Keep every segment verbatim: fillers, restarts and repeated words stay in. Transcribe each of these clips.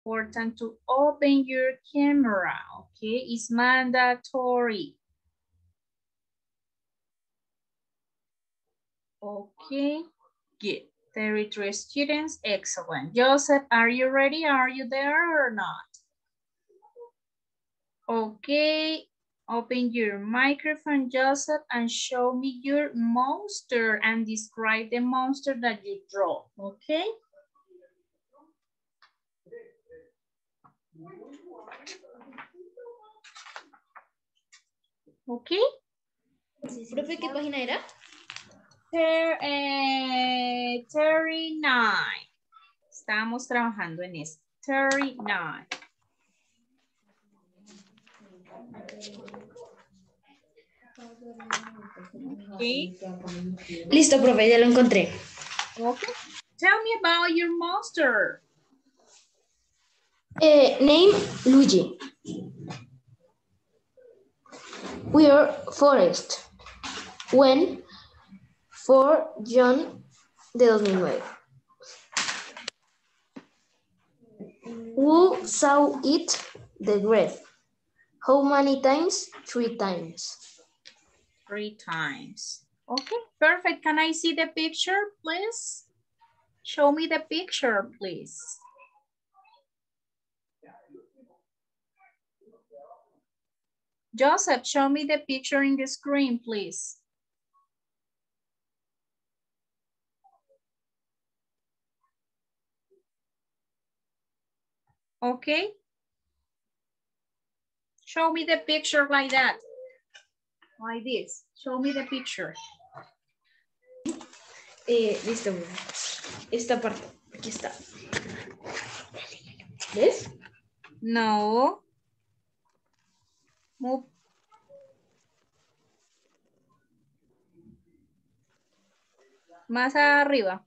important to open your camera, okay? It's mandatory. Okay, good. thirty-three students, excellent. Joseph, are you ready? Are you there or not? Okay, open your microphone, Joseph, and show me your monster and describe the monster that you draw, okay? Okay. Profe, ¿qué página era? Ter, eh, thirty-nine. Estamos trabajando en eso. thirty-nine. Okay. Listo, profe, ya lo encontré. Okay. Tell me about your monster. Eh, name Luigi. We are forest. When? For John de dos mil nueve. Who saw it? The grave. How many times? Three times. Three times. Okay, perfect. Can I see the picture, please? Show me the picture, please. Joseph, show me the picture in the screen, please. Okay. Show me the picture like that. Like this. Show me the picture. Eh, listo. Esta parte. Aquí está. ¿Ves? No. Move. Más arriba.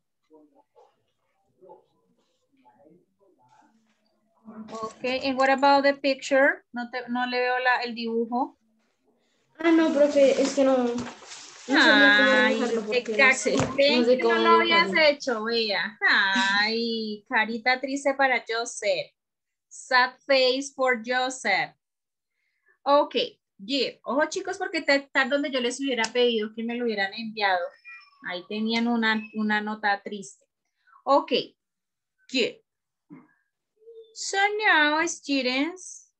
Okay, and what about the picture? No, te, no le veo la, el dibujo. Ah, no, profe, es que no, no sabía cómo dibujarlo porque no sé, no sé que no cómo lo habías dibujarlo. hecho, vea. Ay, carita triste para Joseph. Sad face for Joseph. Ok, yeah. Ojo chicos, porque está donde yo les hubiera pedido que me lo hubieran enviado. Ahí tenían una, una nota triste. Ok, good. So now, students,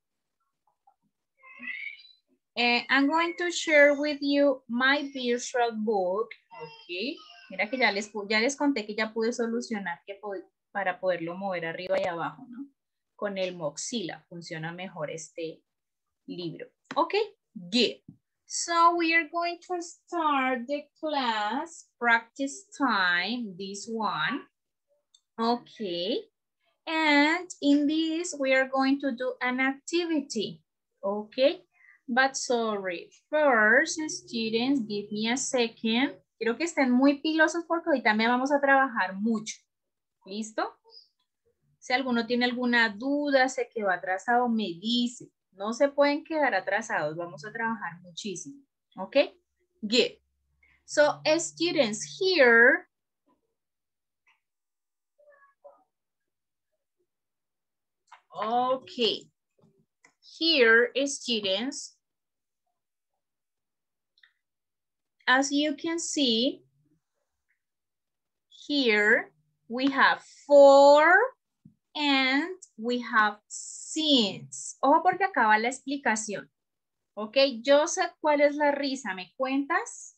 uh, I'm going to share with you my virtual book. Ok, mira que ya les, ya les conté que ya pude solucionar que para poderlo mover arriba y abajo, ¿no? Con el Mozilla funciona mejor este libro. Ok, good. So we are going to start the class, practice time, this one. Okay. And in this, we are going to do an activity, okay? But sorry, first, students, give me a second. Quiero que estén muy pilosos porque hoy también vamos a trabajar mucho. ¿Listo? Si alguno tiene alguna duda, se quedó atrasado, me dice. No se pueden quedar atrasados, vamos a trabajar muchísimo, okay? Good. So, students, here, okay. Here, students, as you can see, here we have for and we have since. Ojo porque acaba la explicación. Ok, Joseph, ¿cuál es la risa? ¿Me cuentas?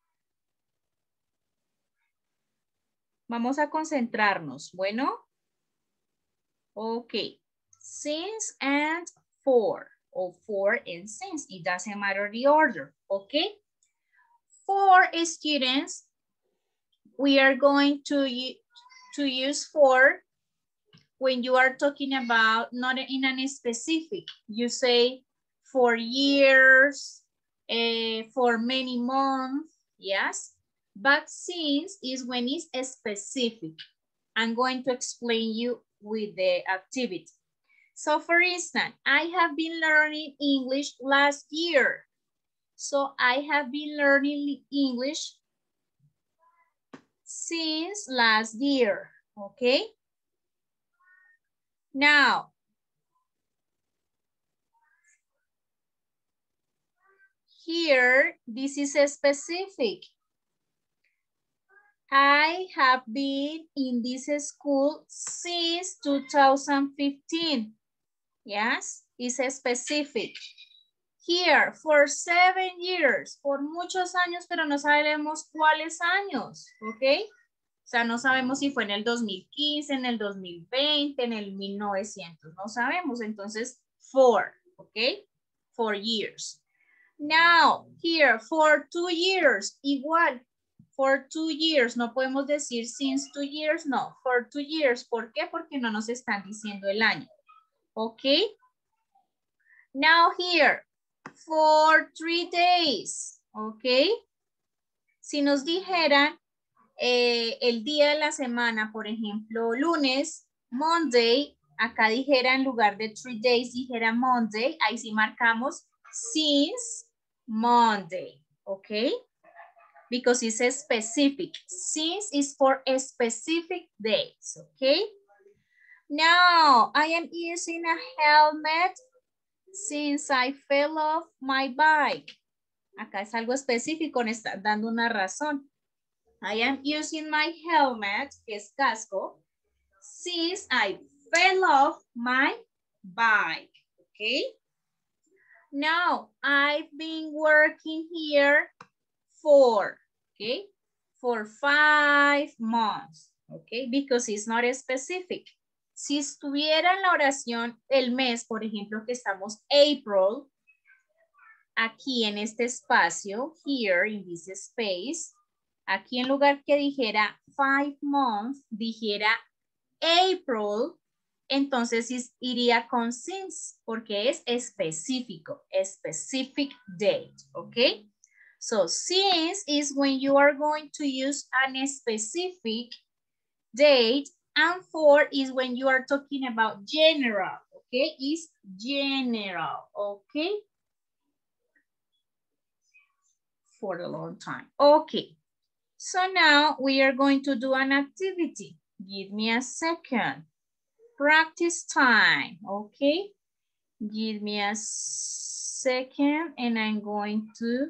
Vamos a concentrarnos. Bueno. Ok. Since and for. O for and since. It doesn't matter the order. Okay. For students, we are going to, to use for when you are talking about not in a specific. You say for years, uh, for many months, yes. But since is when it's specific. I'm going to explain you with the activity. So for instance, I have been learning English last year. So I have been learning English since last year, okay? Now, here, this is a specific. I have been in this school since two thousand fifteen. Yes, it's a specific. Here, for seven years, por muchos años, pero no sabemos cuáles años, ¿ok? O sea, no sabemos si fue en el dos mil quince, en el dos mil veinte, en el mil novecientos, no sabemos. Entonces, for, ¿ok? For years. Now, here, for two years, igual. For two years, no podemos decir since two years, no. For two years, ¿por qué? Porque no nos están diciendo el año. ¿Ok? Now here, for three days. ¿Ok? Si nos dijeran eh, el día de la semana, por ejemplo, lunes, Monday, acá dijera en lugar de three days, dijera Monday, ahí sí marcamos since Monday. ¿Ok? Because it's a specific. Since is for a specific days, okay? Now, I am using a helmet since I fell off my bike. Acá es algo específico, me está dando una razón. I am using my helmet, que es casco, since I fell off my bike, okay? Now, I've been working here for, okay, for five months, okay, because it's not specific. Si estuviera en la oración el mes, por ejemplo, que estamos April, aquí en este espacio, here in this space, aquí en lugar que dijera five months, dijera April, entonces iría con since, porque es específico, specific date, okay? So since is when you are going to use a specific date, and for is when you are talking about general, okay? Is general, okay? For a long time. Okay, so now we are going to do an activity. Give me a second. Practice time, okay? Give me a second and I'm going to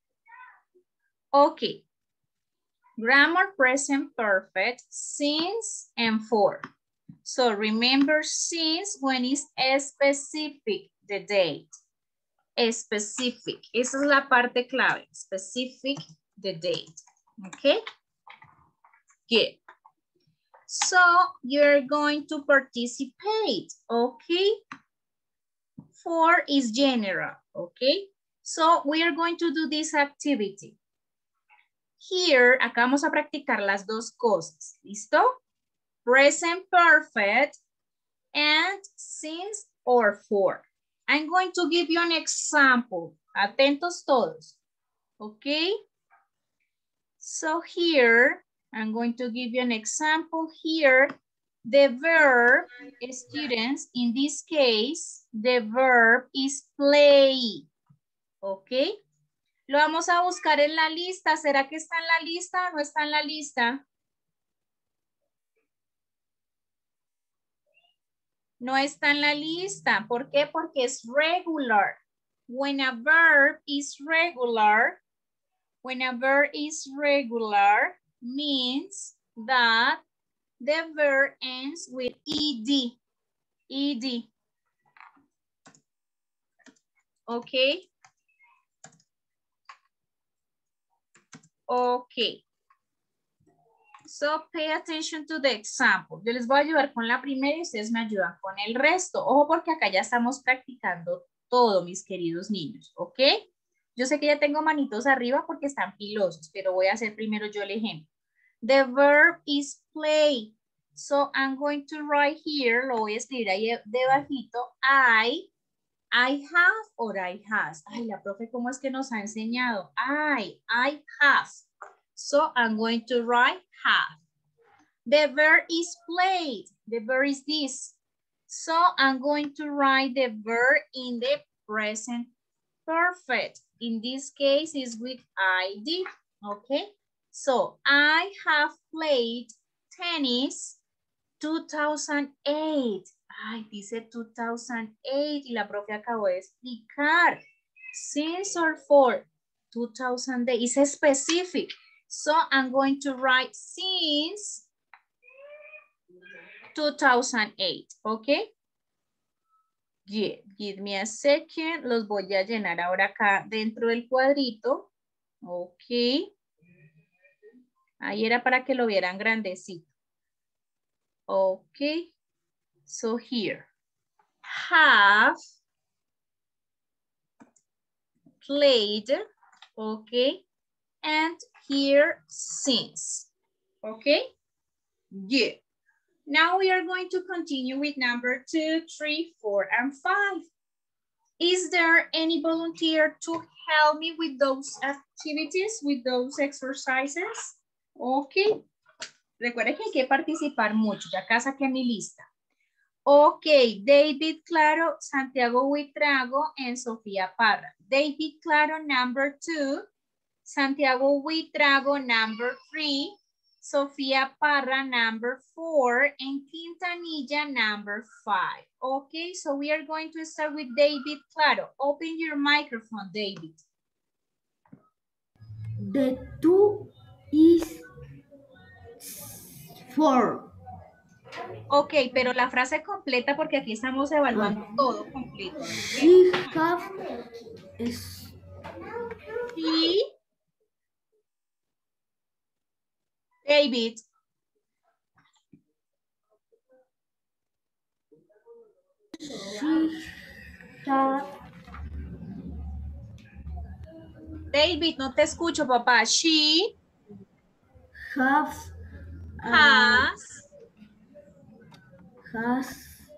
okay, grammar present perfect, since and for. So remember since when it's a specific, the date. A specific, esa es la parte clave, specific, the date, okay? Good. So you're going to participate, okay? For is general, okay? So we are going to do this activity. Here, acá vamos a practicar las dos cosas. ¿Listo? Present perfect and since or for. I'm going to give you an example. Atentos todos. Okay? So here, I'm going to give you an example here. The verb, students, in this case, the verb is play. Okay? Lo vamos a buscar en la lista. ¿Será que está en la lista o no está en la lista? No está en la lista. ¿Por qué? Porque es regular. When a verb is regular, when a verb is regular, means that the verb ends with ed. Ed. Okay? Okay. So pay attention to the example. Yo les voy a ayudar con la primera y ustedes me ayudan con el resto. Ojo porque acá ya estamos practicando todo, mis queridos niños. ¿Ok? Yo sé que ya tengo manitos arriba porque están pilosos, pero voy a hacer primero yo el ejemplo. The verb is play. So I'm going to write here, lo voy a escribir ahí debajito. I, I have or I has. Ay, la profe, ¿cómo es que nos ha enseñado? I, I have. So I'm going to write have. The verb is played. The verb is this. So I'm going to write the verb in the present perfect. In this case is with I D. Okay. So I have played tennis two thousand eight. Ay, dice two thousand eight y la profe acabó de explicar. Since or for? two thousand eight. It's specific. So I'm going to write since two thousand eight. Okay. Yeah. Give me a second. Los voy a llenar ahora acá dentro del cuadrito. Ok. Ahí era para que lo vieran grandecito. Ok. So here. Have played. Okay. And here since. Okay. Yeah. Now we are going to continue with number two, three, four, and five. Is there any volunteer to help me with those activities, with those exercises? Ok. Recuerden que hay que participar mucho. Ya acá saqué mi lista. Ok. David Claro, Santiago Huitrago, and Sofía Parra. David Claro, number two. Santiago Huitrago, number three. Sofía Parra, number four, and Quintanilla, number five. Okay, so we are going to start with David Claro. Open your microphone, David. The two is four. Ok, pero la frase completa porque aquí estamos evaluando ah. todo completo. She have is She David. She have David, no te escucho, papá. She have has has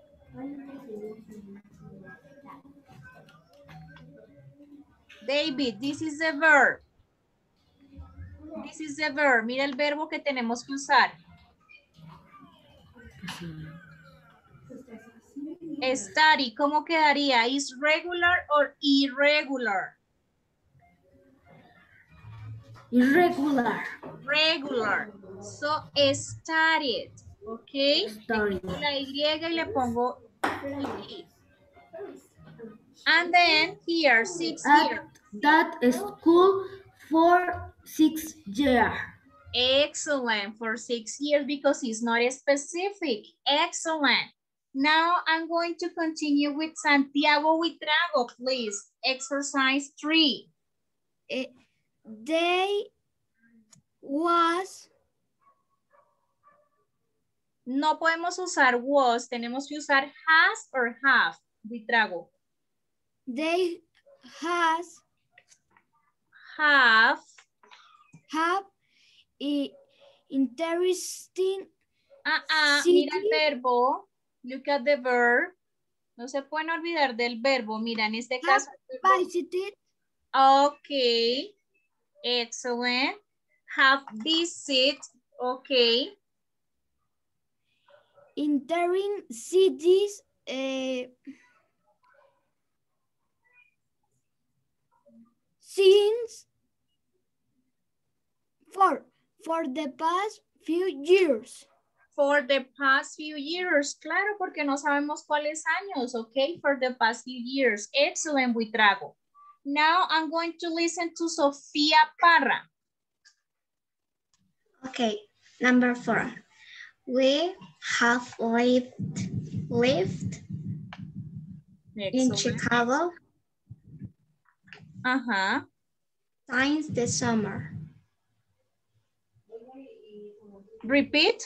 David, this is the verb. This is the verb. Mira el verbo que tenemos que usar. Study, ¿cómo quedaría? ¿Is regular or irregular? Irregular. Regular. So, studied. Ok. Studied. Le quito la Y y le pongo I. And then here, six At years. that school for six years. Excellent. For six years because it's not specific. Excellent. Now I'm going to continue with Santiago Huitrago, please. Exercise three. Uh, they was. No podemos usar was, tenemos que usar has or have. Huitrago. They has. Have. Have a interesting. Ah, ah, mira el verbo. Look at the verb. No se pueden olvidar del verbo. Mira, en este caso. Visited. Ok. Excellent. Have visit. Ok. Entering cities. Uh, since. For, for the past few years. For the past few years. Claro, porque no sabemos cuáles años, ok? For the past few years. Excellent, Huitrago. Now I'm going to listen to Sofía Parra. Okay, number four. We have lived, lived in Chicago uh-huh. since the summer. Repeat.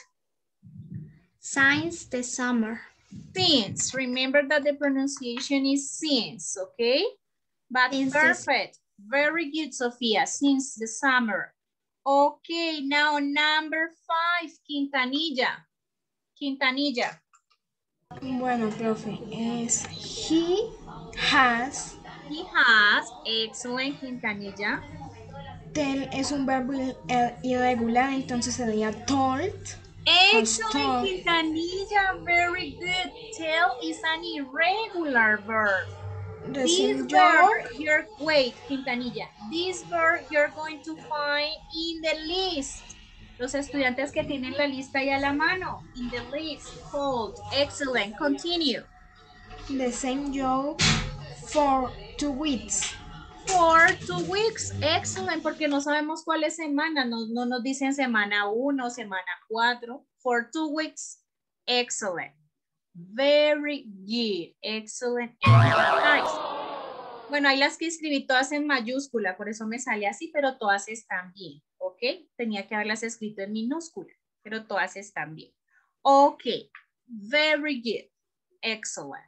Since the summer. Since. Remember that the pronunciation is since, okay? But since perfect. Very good, Sofía. Since the summer. Okay, now number five, Quintanilla. Quintanilla. Bueno, profe, es he has. He has. Excellent, Quintanilla. Tell es un verbo irregular, entonces sería told. Excellent, Quintanilla. Very good. Tell is an irregular verb. This verb, you're, wait, Quintanilla. This verb you're going to find in the list. Los estudiantes que tienen la lista ya a la mano. In the list called. Excellent. Continue. The same job for two weeks. For two weeks. Excellent, porque no sabemos cuál es semana. No, no nos dicen semana uno, semana cuatro. For two weeks. Excellent. Very good. Excellent. Excellent. Nice. Bueno, hay las que escribí todas en mayúscula, por eso me sale así, pero todas están bien. ¿Ok? Tenía que haberlas escrito en minúscula, pero todas están bien. Ok. Very good. Excellent.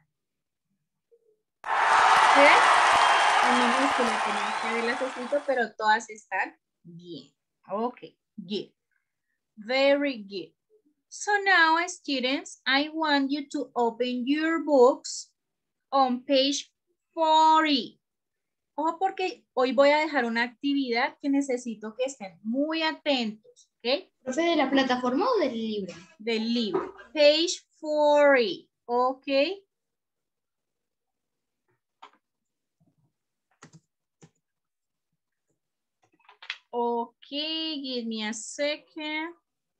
¿Sí? En minúscula tenía que haberlas escrito, pero todas están bien. Ok, good. Very good. So now, students, I want you to open your books on page forty. Ojo, porque hoy voy a dejar una actividad que necesito que estén muy atentos, ¿ok? ¿Profe, de la plataforma o del libro? Del libro. Page forty, ¿ok? Okay, give me a second.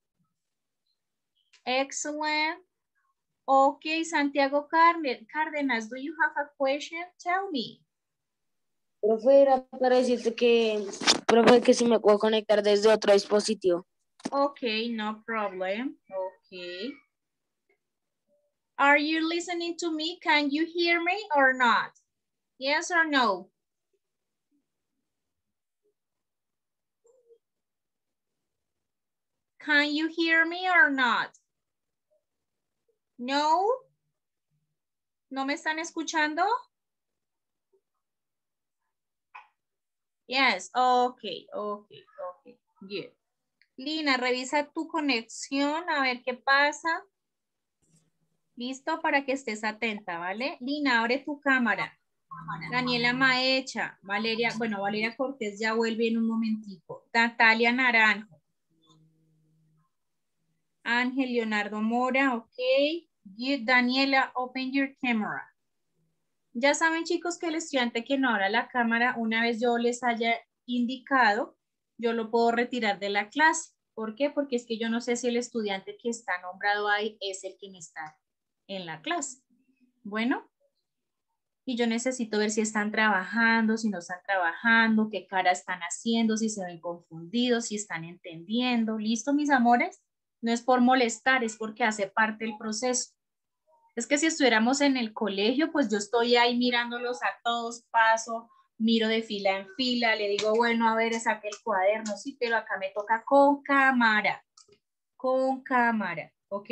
Excellent. Okay, Santiago Cárdenas, do you have a question? Tell me. Profe, era para decirte que, profe, que si me puedo conectar desde otro dispositivo. Okay, no problem. Okay. Are you listening to me? Can you hear me or not? Yes or no? Can you hear me or not? No? ¿No me están escuchando? Yes, okay, okay, okay, good. Lina, revisa tu conexión a ver qué pasa. Listo, para que estés atenta, ¿vale? Lina, abre tu cámara. Daniela Maecha, Valeria, bueno, Valeria Cortés ya vuelve en un momentico. Natalia Naranjo. Ángel Leonardo Mora, ok. Good. Daniela, open your camera. Ya saben, chicos, que el estudiante que no abra la cámara, una vez yo les haya indicado, yo lo puedo retirar de la clase. ¿Por qué? Porque es que yo no sé si el estudiante que está nombrado ahí es el que me está en la clase. Bueno, y yo necesito ver si están trabajando, si no están trabajando, qué cara están haciendo, si se ven confundidos, si están entendiendo. ¿Listo, mis amores? No es por molestar, es porque hace parte del proceso. Es que si estuviéramos en el colegio, pues yo estoy ahí mirándolos a todos, paso, miro de fila en fila, le digo, bueno, a ver, saque el cuaderno, sí, pero acá me toca con cámara, con cámara, ¿ok?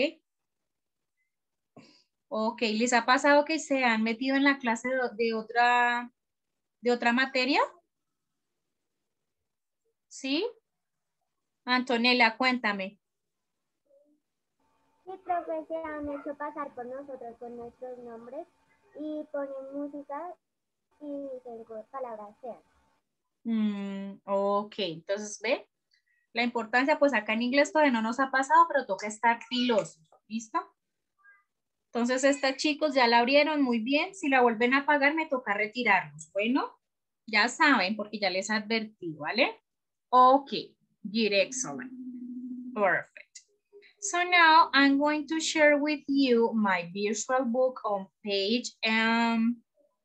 Ok, ¿les ha pasado que se han metido en la clase de, de otra, de otra materia? ¿Sí? Antonella, cuéntame. Sí, profe, se han hecho pasar por nosotros con nuestros nombres y ponen música y dicen palabras feas. Mm, ok, entonces, ¿ve? La importancia, pues acá en inglés todavía no nos ha pasado, pero toca estar filosos, ¿listo? Entonces, esta, chicos, ya la abrieron muy bien. Si la vuelven a apagar, me toca retirarlos. Bueno, ya saben, porque ya les advertí, ¿vale? Ok, good, excellent. Perfect. So now I'm going to share with you my virtual book on page um,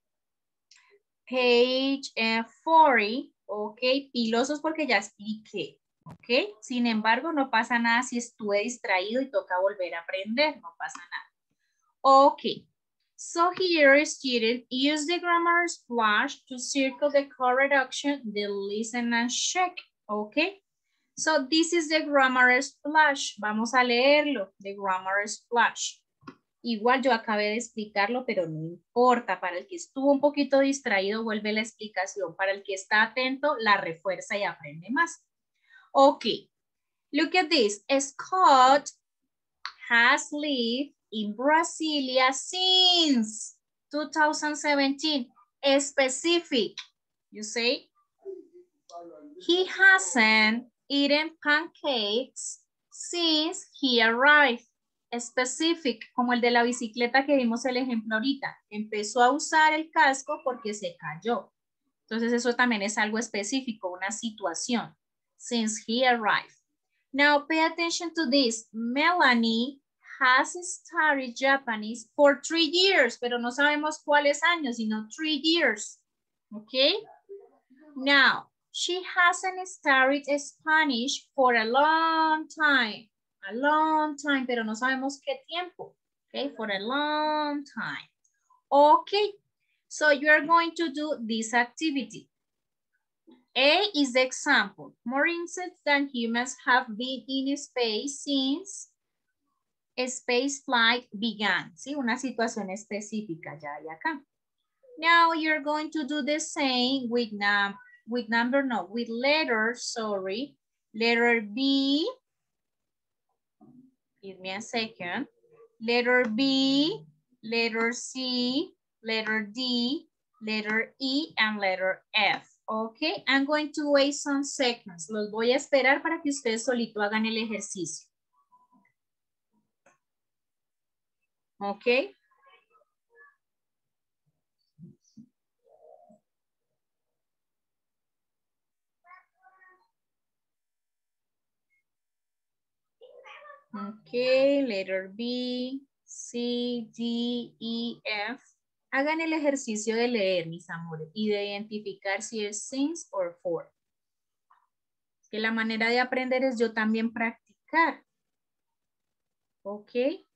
page uh, forty. Ok, pilosos porque ya expliqué. Ok, sin embargo, no pasa nada si estuve distraído y toca volver a aprender. No pasa nada. Okay, so here, student, use the grammar splash to circle the correct action, then listen and check, okay? So this is the grammar splash. Vamos a leerlo, the grammar splash. Igual yo acabé de explicarlo, pero no importa. Para el que estuvo un poquito distraído, vuelve la explicación. Para el que está atento, la refuerza y aprende más. Okay, look at this. Scott has lived in Brasilia since two thousand seventeen. Specific, you say? He hasn't eaten pancakes since he arrived. Specific, como el de la bicicleta que vimos el ejemplo ahorita. Empezó a usar el casco porque se cayó. Entonces eso también es algo específico, una situación. Since he arrived. Now pay attention to this. Melanie has studied Japanese for three years, pero no sabemos cuáles años, sino three years. Okay? Now, she hasn't started Spanish for a long time. A long time, pero no sabemos qué tiempo. Okay, for a long time. Okay, so you are going to do this activity. A is the example. More insects than humans have been in space since space flight began. ¿Sí? Una situación específica ya hay acá. Now you're going to do the same with, num with number, no, with letter, sorry. Letter B. Give me a second. Letter B, letter C, letter D, letter E, and letter F. Okay, I'm going to wait some seconds. Los voy a esperar para que ustedes solito hagan el ejercicio. Okay. Okay, letter B, C, D, E, F. Hagan el ejercicio de leer, mis amores, y de identificar si es since or for. Que la manera de aprender es yo también practicar. Ok.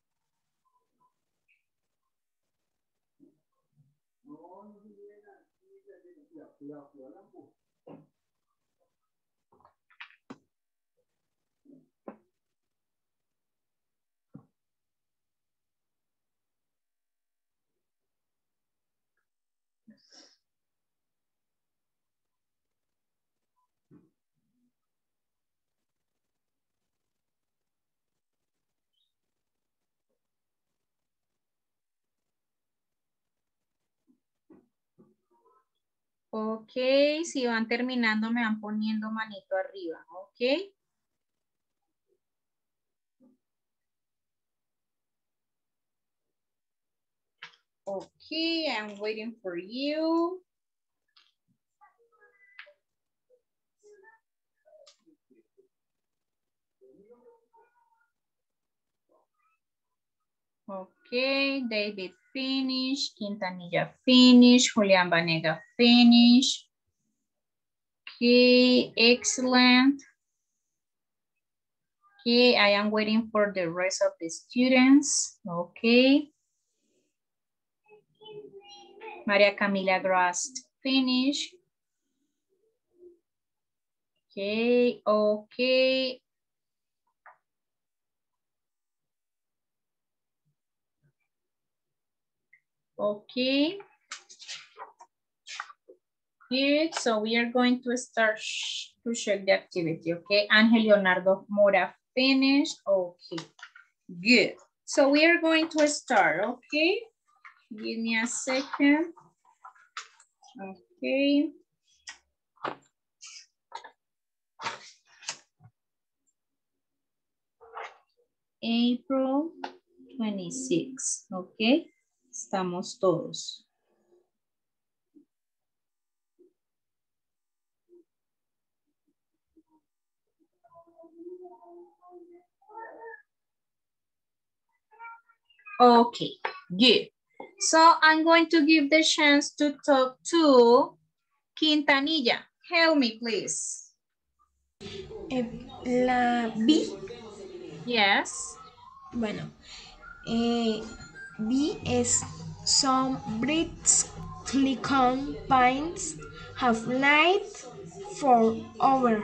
Ok, si van terminando me van poniendo manito arriba, ok. Okay, I'm waiting for you. Okay, David finish, Quintanilla finish, Julian Banega finish. Okay, excellent. Okay, I am waiting for the rest of the students. Okay. Maria Camila Grast finish. Okay, okay. Okay. Good, so we are going to start to check the activity, okay? Angel Leonardo Mora finished, okay. Good, so we are going to start, okay? Give me a second. Okay. April twenty-sixth, okay? Estamos todos. Okay, good. So I'm going to give the chance to talk to Quintanilla. Help me, please. Eh, la B. Yes. Bueno, eh, B es some Brits Clicon pines have light for over.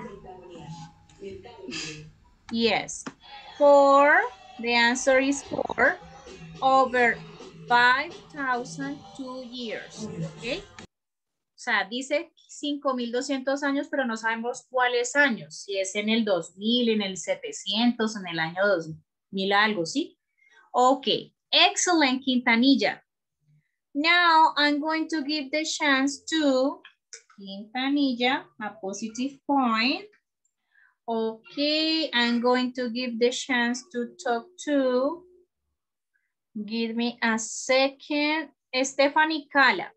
Yes. For, the answer is for over five thousand two years. Okay. O sea, dice cinco mil doscientos años, pero no sabemos cuáles años. Si es en el dos mil, en el setecientos, en el año dos mil algo, ¿sí? Okay. Excellent, Quintanilla. Now, I'm going to give the chance to Quintanilla, a positive point. Okay, I'm going to give the chance to talk to, give me a second, Stephanie Cala.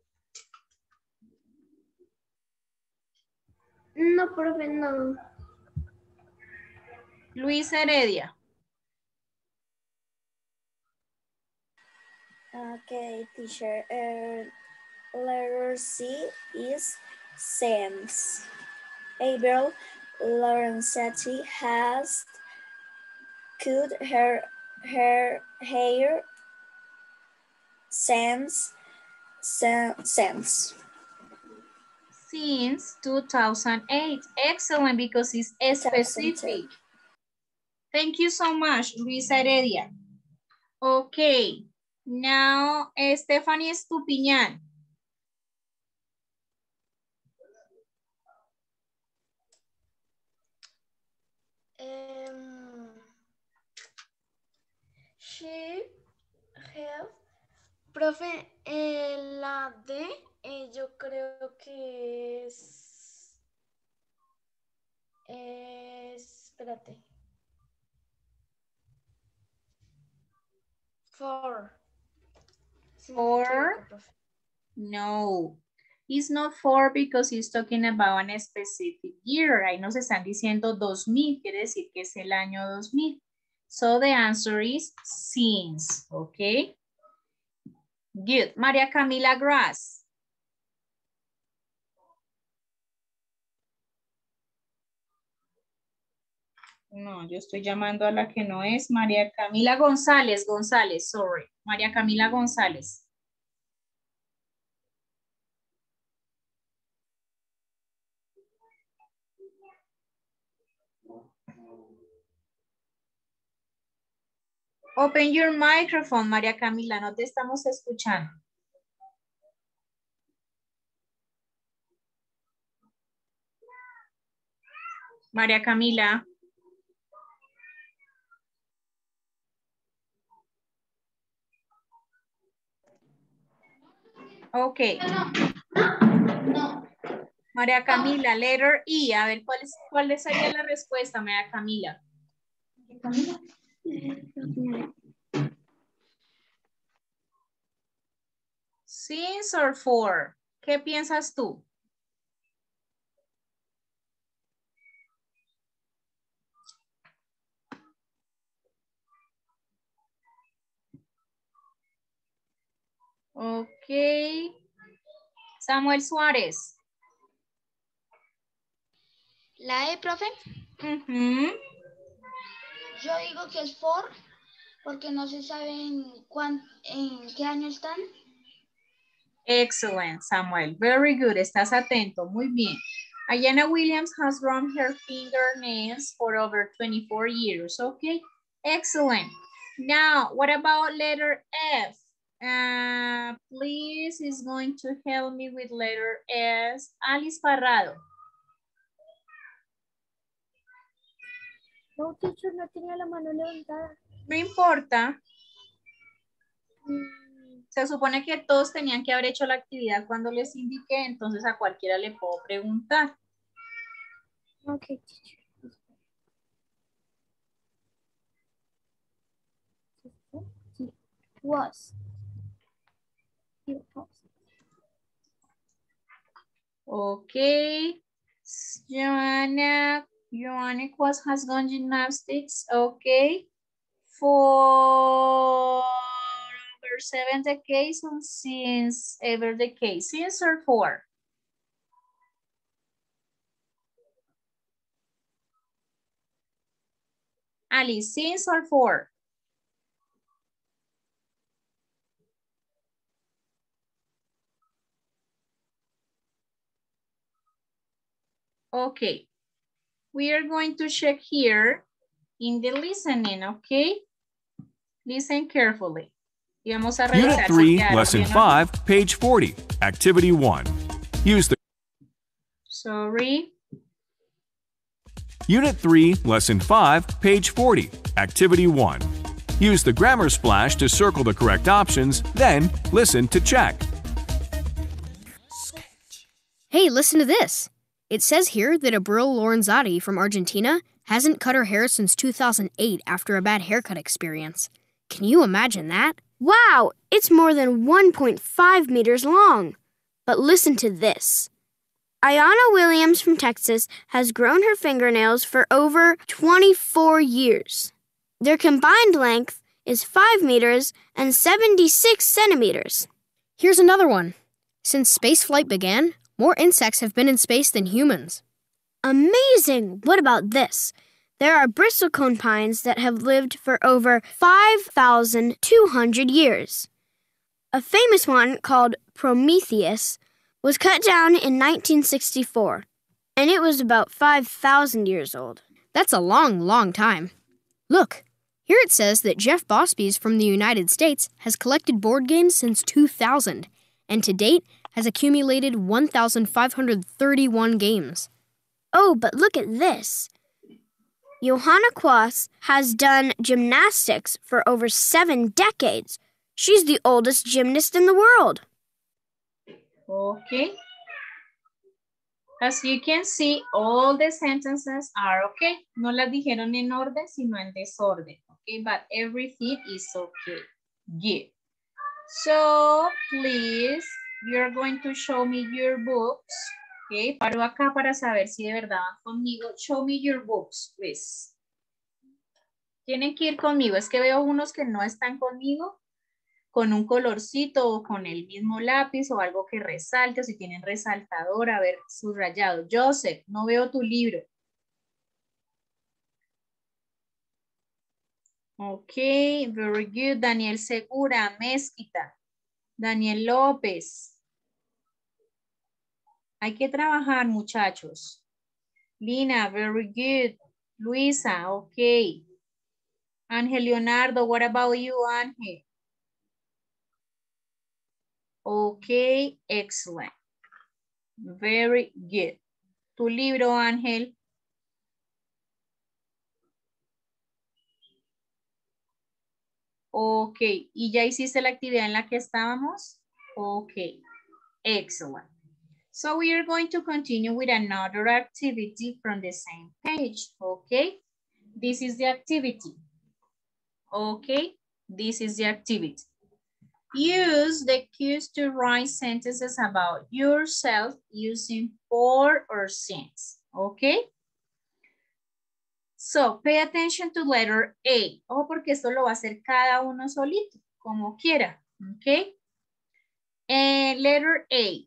No, profe, no. Luis Heredia. Okay, teacher. Uh, letter C is since April, Lorenzetti has cut her, her hair since, since. Since two thousand eight. Excellent, because it's specific. Thank you so much, Luisa Heredia. Okay, now Stephanie Estupiñán. Um, she have, profe, eh, la D, eh, yo creo que es, es, espérate, four. Si no me Four? equivoco, profe. No, it's not four because he's talking about a specific year. Ahí nos están diciendo dos mil, quiere decir que es el año dos mil. So the answer is since, okay? Good. María Camila Grass. No, yo estoy llamando a la que no es María Camila González, González, sorry. María Camila González. Open your microphone, María Camila, no te estamos escuchando. María Camila. Ok. María Camila, letter E. A ver, ¿cuál, es, cuál sería la respuesta, María Camila? Since or for. ¿Qué piensas tú? Ok. Samuel Suárez. La E, profe. Uh-huh. Yo digo que es for, porque no se sabe en, cuán, en qué año están. Excellent, Samuel. Very good. Estás atento. Muy bien. Ayana Williams has grown her fingernails for over twenty-four years. Okay. Excellent. Now, what about letter F? Uh, please is going to help me with letter S. Alice Parrado. No, teacher, no tenía la mano levantada. No importa. Se supone que todos tenían que haber hecho la actividad cuando les indiqué, entonces a cualquiera le puedo preguntar. Ok, teacher. Was. Okay. Joanna, Joanna was has gone gymnastics. Okay. For over seven decades and since ever decade. Since or for? Alice, since or for? Okay. We are going to check here in the listening, okay? Listen carefully. Y vamos a revisar. Unit three, Lesson five, page forty, Activity one. Use the... Sorry. Unit three, Lesson five, page forty, Activity one. Use the grammar splash to circle the correct options, then listen to check. Hey, listen to this. It says here that Abril Lorenzetti from Argentina hasn't cut her hair since two thousand eight after a bad haircut experience. Can you imagine that? Wow, it's more than one point five meters long. But listen to this. Ayana Williams from Texas has grown her fingernails for over twenty-four years. Their combined length is five meters and seventy-six centimeters. Here's another one. Since spaceflight began, More insects have been in space than humans. Amazing! What about this? There are bristlecone pines that have lived for over five thousand two hundred years. A famous one called Prometheus was cut down in nineteen sixty-four, and it was about five thousand years old. That's a long, long time. Look, here it says that Jeff Bosspies from the United States has collected board games since two thousand, and to date has accumulated one thousand five hundred thirty-one games. Oh, but look at this. Johanna Quast has done gymnastics for over seven decades. She's the oldest gymnast in the world. Okay. As you can see, all the sentences are okay. No las dijeron en orden, sino en desorden. Okay, but everything is okay. Good. So, please, you're going to show me your books. Okay, paro acá para saber si de verdad van conmigo. Show me your books, please. Tienen que ir conmigo. Es que veo unos que no están conmigo, con un colorcito o con el mismo lápiz o algo que resalte, o si tienen resaltador, a ver, subrayado. Joseph, no veo tu libro. Ok, very good. Daniel Segura, Mezquita. Daniel López. Hay que trabajar, muchachos. Lina, very good. Luisa, ok. Ángel Leonardo, what about you, Ángel? Ok, excellent. Very good. Tu libro, Ángel. Ok, ¿y ya hiciste la actividad en la que estábamos? Ok, excellent. So we are going to continue with another activity from the same page, okay? This is the activity, okay? This is the activity. Use the cues to write sentences about yourself using for or since, okay? So, pay attention to letter A. Ojo, porque esto lo va a hacer cada uno solito, como quiera, okay? And letter A.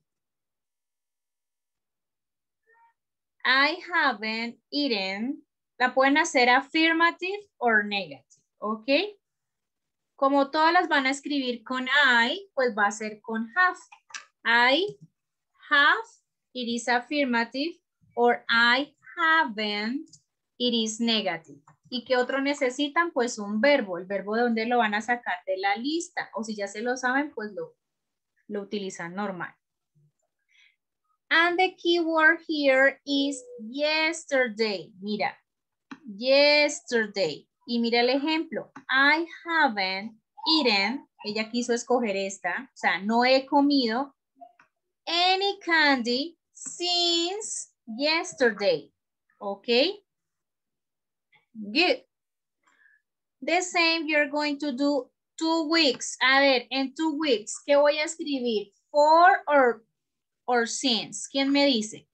I haven't eaten. La pueden hacer affirmative or negative, ¿ok? Como todas las van a escribir con I, pues va a ser con have. I have, it is affirmative, or I haven't, it is negative. ¿Y qué otro necesitan? Pues un verbo. El verbo de donde lo van a sacar de la lista. O si ya se lo saben, pues lo, lo utilizan normal. And the keyword here is yesterday. Mira, yesterday. Y mira el ejemplo. I haven't eaten. Ella quiso escoger esta. O sea, no he comido any candy since yesterday. Okay? Good. The same you're going to do two weeks. A ver, en two weeks, ¿qué voy a escribir? For or or since. ¿Quién me dice?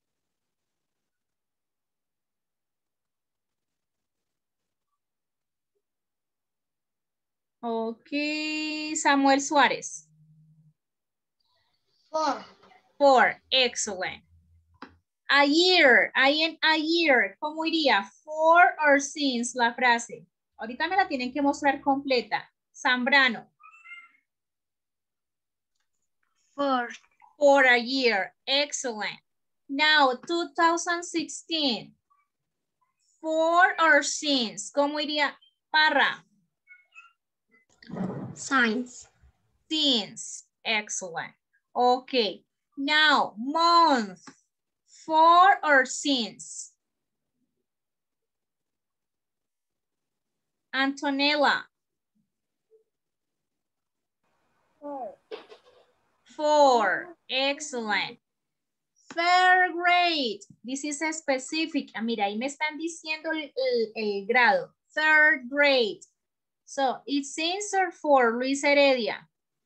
Ok, Samuel Suárez. For. For, excellent. A year, I en a year, ¿cómo iría? For or since la frase. Ahorita me la tienen que mostrar completa. Zambrano. For. For a year, excellent. Now, two thousand sixteen. For or since, ¿cómo iría? Parra. Since. Since, excellent. Okay, now, month. For or since? Antonella. For. For, excellent. Third grade. This is a specific. Ah, mira, ahí me están diciendo el, el, el grado. Third grade. So, it's answer for Luis Heredia.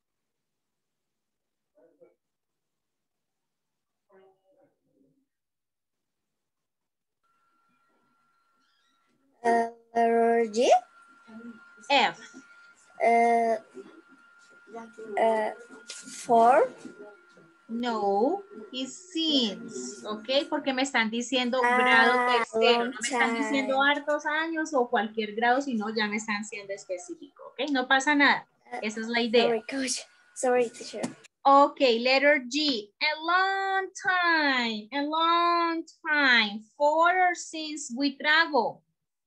Uh, letter G. F. Uh, uh, four. No, it's since, ¿ok? Porque me están diciendo grado tercero, no me están diciendo hartos años o cualquier grado, sino ya me están siendo específico, ¿ok? No pasa nada, esa es la idea. Sorry, coach. Sorry, teacher. Ok, letter G, a long time, a long time, for or since we travel.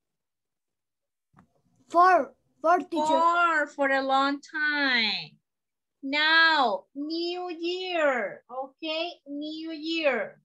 For, for teacher. For, for a long time. Now, New Year, okay, New Year.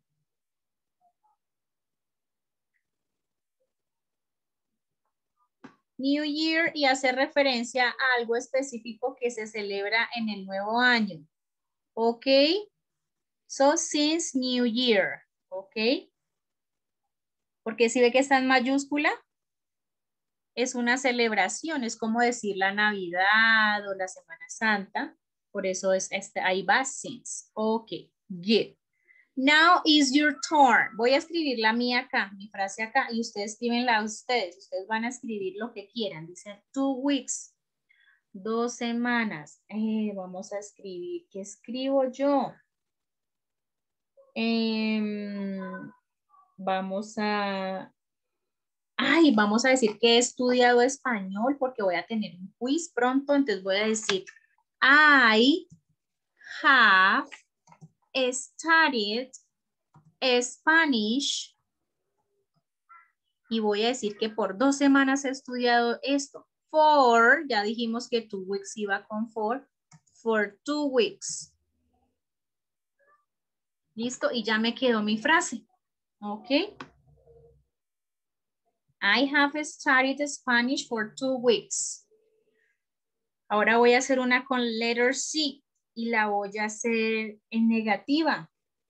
New Year y hace referencia a algo específico que se celebra en el nuevo año, ok. So, since New Year, ok. Porque si ve que está en mayúscula, es una celebración, es como decir la Navidad o la Semana Santa. Por eso es este, ahí va since. Ok, good. Now is your turn. Voy a escribir la mía acá, mi frase acá, y ustedes escriben la de ustedes. Ustedes van a escribir lo que quieran. Dicen two weeks, dos semanas. Eh, vamos a escribir. ¿Qué escribo yo? Eh, vamos a... Ay, vamos a decir que he estudiado español porque voy a tener un quiz pronto. Entonces voy a decir I have studied Spanish y voy a decir que por dos semanas he estudiado esto. For, ya dijimos que two weeks iba con for. For two weeks. Listo, y ya me quedó mi frase. Ok. I have studied Spanish for two weeks. Ahora voy a hacer una con letter C y la voy a hacer en negativa.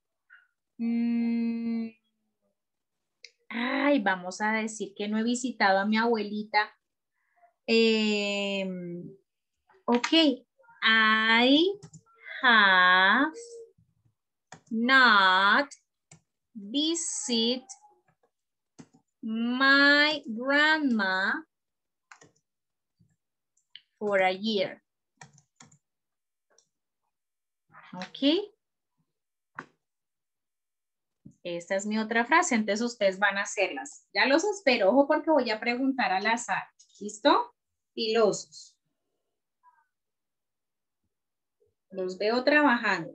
Mm. Ay, vamos a decir que no he visitado a mi abuelita. Eh, ok. I have not visited my grandma for a year. Ok. Esta es mi otra frase, entonces ustedes van a hacerlas. Ya los espero, ojo porque voy a preguntar al azar. ¿Listo? Pilosos. Los veo trabajando.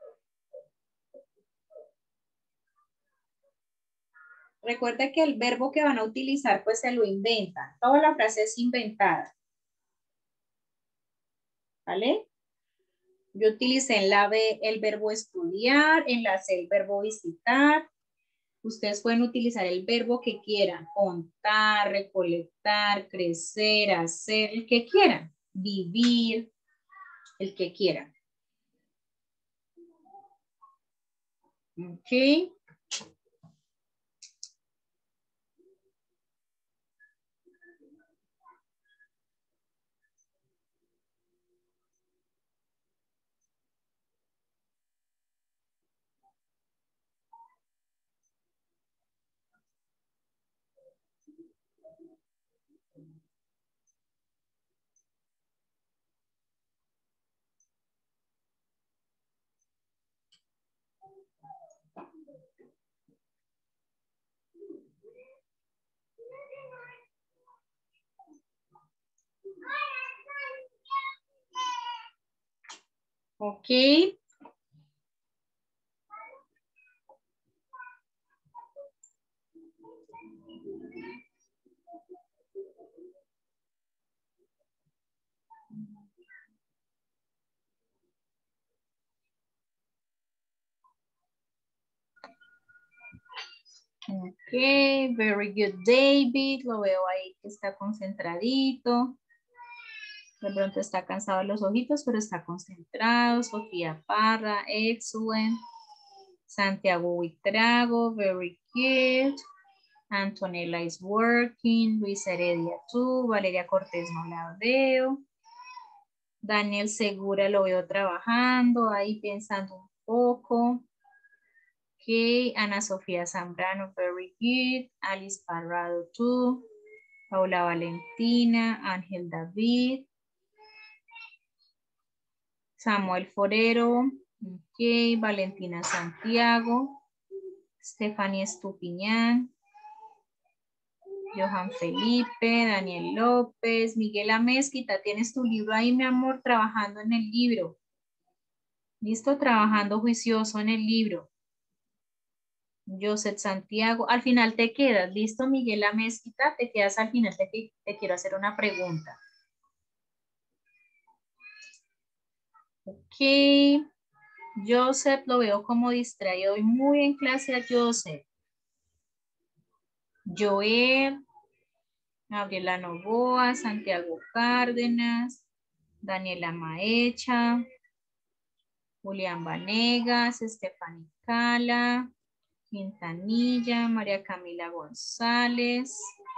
Recuerda que el verbo que van a utilizar pues se lo inventan. Toda la frase es inventada. ¿Vale? Yo utilicé en la B el verbo estudiar, en la C el verbo visitar. Ustedes pueden utilizar el verbo que quieran. Contar, recolectar, crecer, hacer, el que quieran. Vivir, el que quieran. Ok. Ok. Ok, very good, David. Lo veo ahí que está concentradito. De pronto está cansado de los ojitos, pero está concentrado. Sofía Parra, excellent. Santiago Huitrago, very good. Antonella is working. Luis Heredia, tú. Valeria Cortés no la veo. Daniel Segura lo veo trabajando, ahí pensando un poco. Ok, Ana Sofía Zambrano, very good. Alice Parrado, tú. Paula Valentina, Ángel David. Samuel Forero, Ok, Valentina Santiago. Stephanie Estupiñán. Johan Felipe, Daniel López, Miguel Amezquita. Tienes tu libro ahí, mi amor, trabajando en el libro. Listo, trabajando juicioso en el libro. Joseph Santiago, al final te quedas, listo, Miguel Amezquita, te quedas al final, te, te quiero hacer una pregunta. Ok, Joseph lo veo como distraído y muy en clase a Joseph. Joel, Gabriela Novoa, Santiago Cárdenas, Daniela Maecha, Julián Vanegas, Estefany Cala, Quintanilla, María Camila González,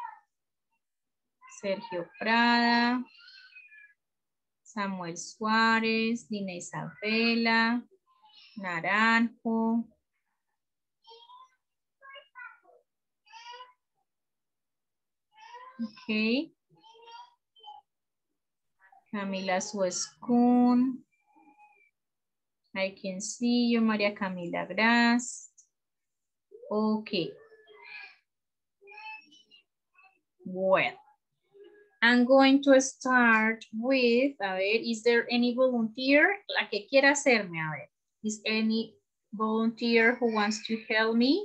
Sergio Prada, Samuel Suárez, Dina Isabela, Naranjo. Ok. Camila Suescún. I can see you, María Camila Gras. Ok. Well, I'm going to start with, a ver, is there any volunteer? La que quiera hacerme, a ver. Is any volunteer who wants to help me?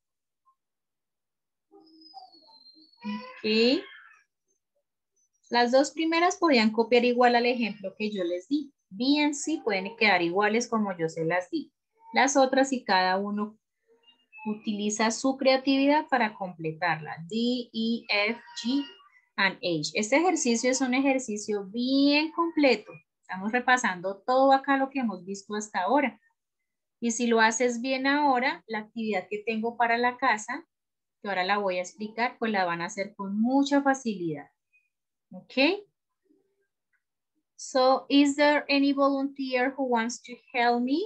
Ok. Las dos primeras podían copiar igual al ejemplo que yo les di. B and C pueden quedar iguales como yo se las di. Las otras, si cada uno utiliza su creatividad para completarla. D, E, F, G and H. Este ejercicio es un ejercicio bien completo. Estamos repasando todo acá lo que hemos visto hasta ahora. Y si lo haces bien ahora, la actividad que tengo para la casa, que ahora la voy a explicar, pues la van a hacer con mucha facilidad. Okay? So, is there any volunteer who wants to help me?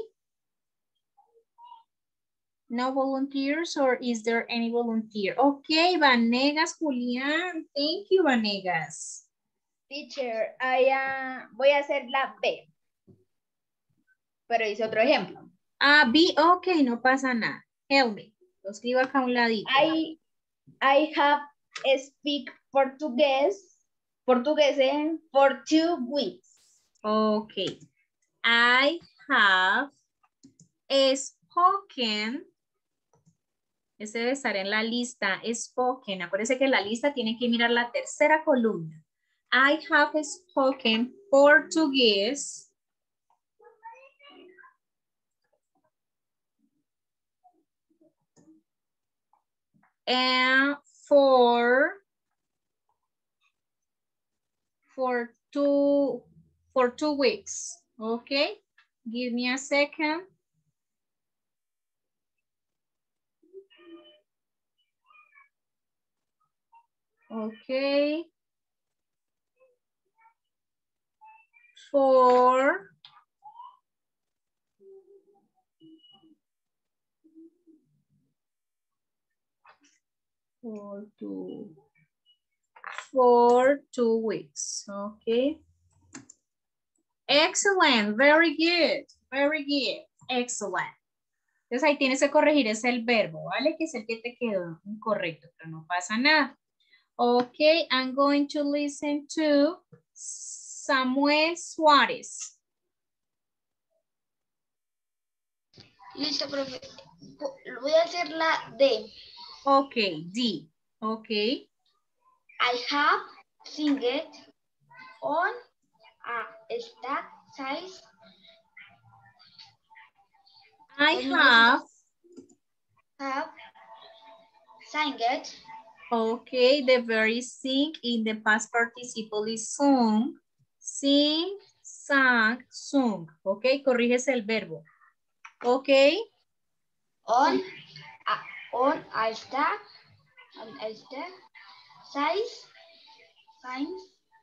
No volunteers, or is there any volunteer? Okay, Vanegas, Julián. Thank you, Vanegas. Teacher, I, uh, voy a hacer la B. Pero hice otro ejemplo. Ah, B, ok, no pasa nada. Help me. Lo escribo acá a un ladito. I, I have speak Portuguese, Portuguese for two weeks. Okay. I have spoken. Ese debe estar en la lista. Spoken. Acuérdense que en la lista tienen que mirar la tercera columna. I have spoken Portuguese. And for for two for two weeks. Okay, give me a second. Okay. For for two for two weeks. Okay. Excellent. Very good. Very good. Excellent. Entonces ahí tienes que corregir es el verbo, ¿vale? Que es el que te quedó incorrecto, pero no pasa nada. Okay, I'm going to listen to Samuel Suárez. Listo, profe. Voy a hacer la D. Okay, D. Okay. I have seen it on a stack size. I have. Have sang it. Okay, the verb sing in the past participle is sung. Sing, sang, sung. Okay, corriges el verbo. Okay. On a, on a stack, on a stack size, signs.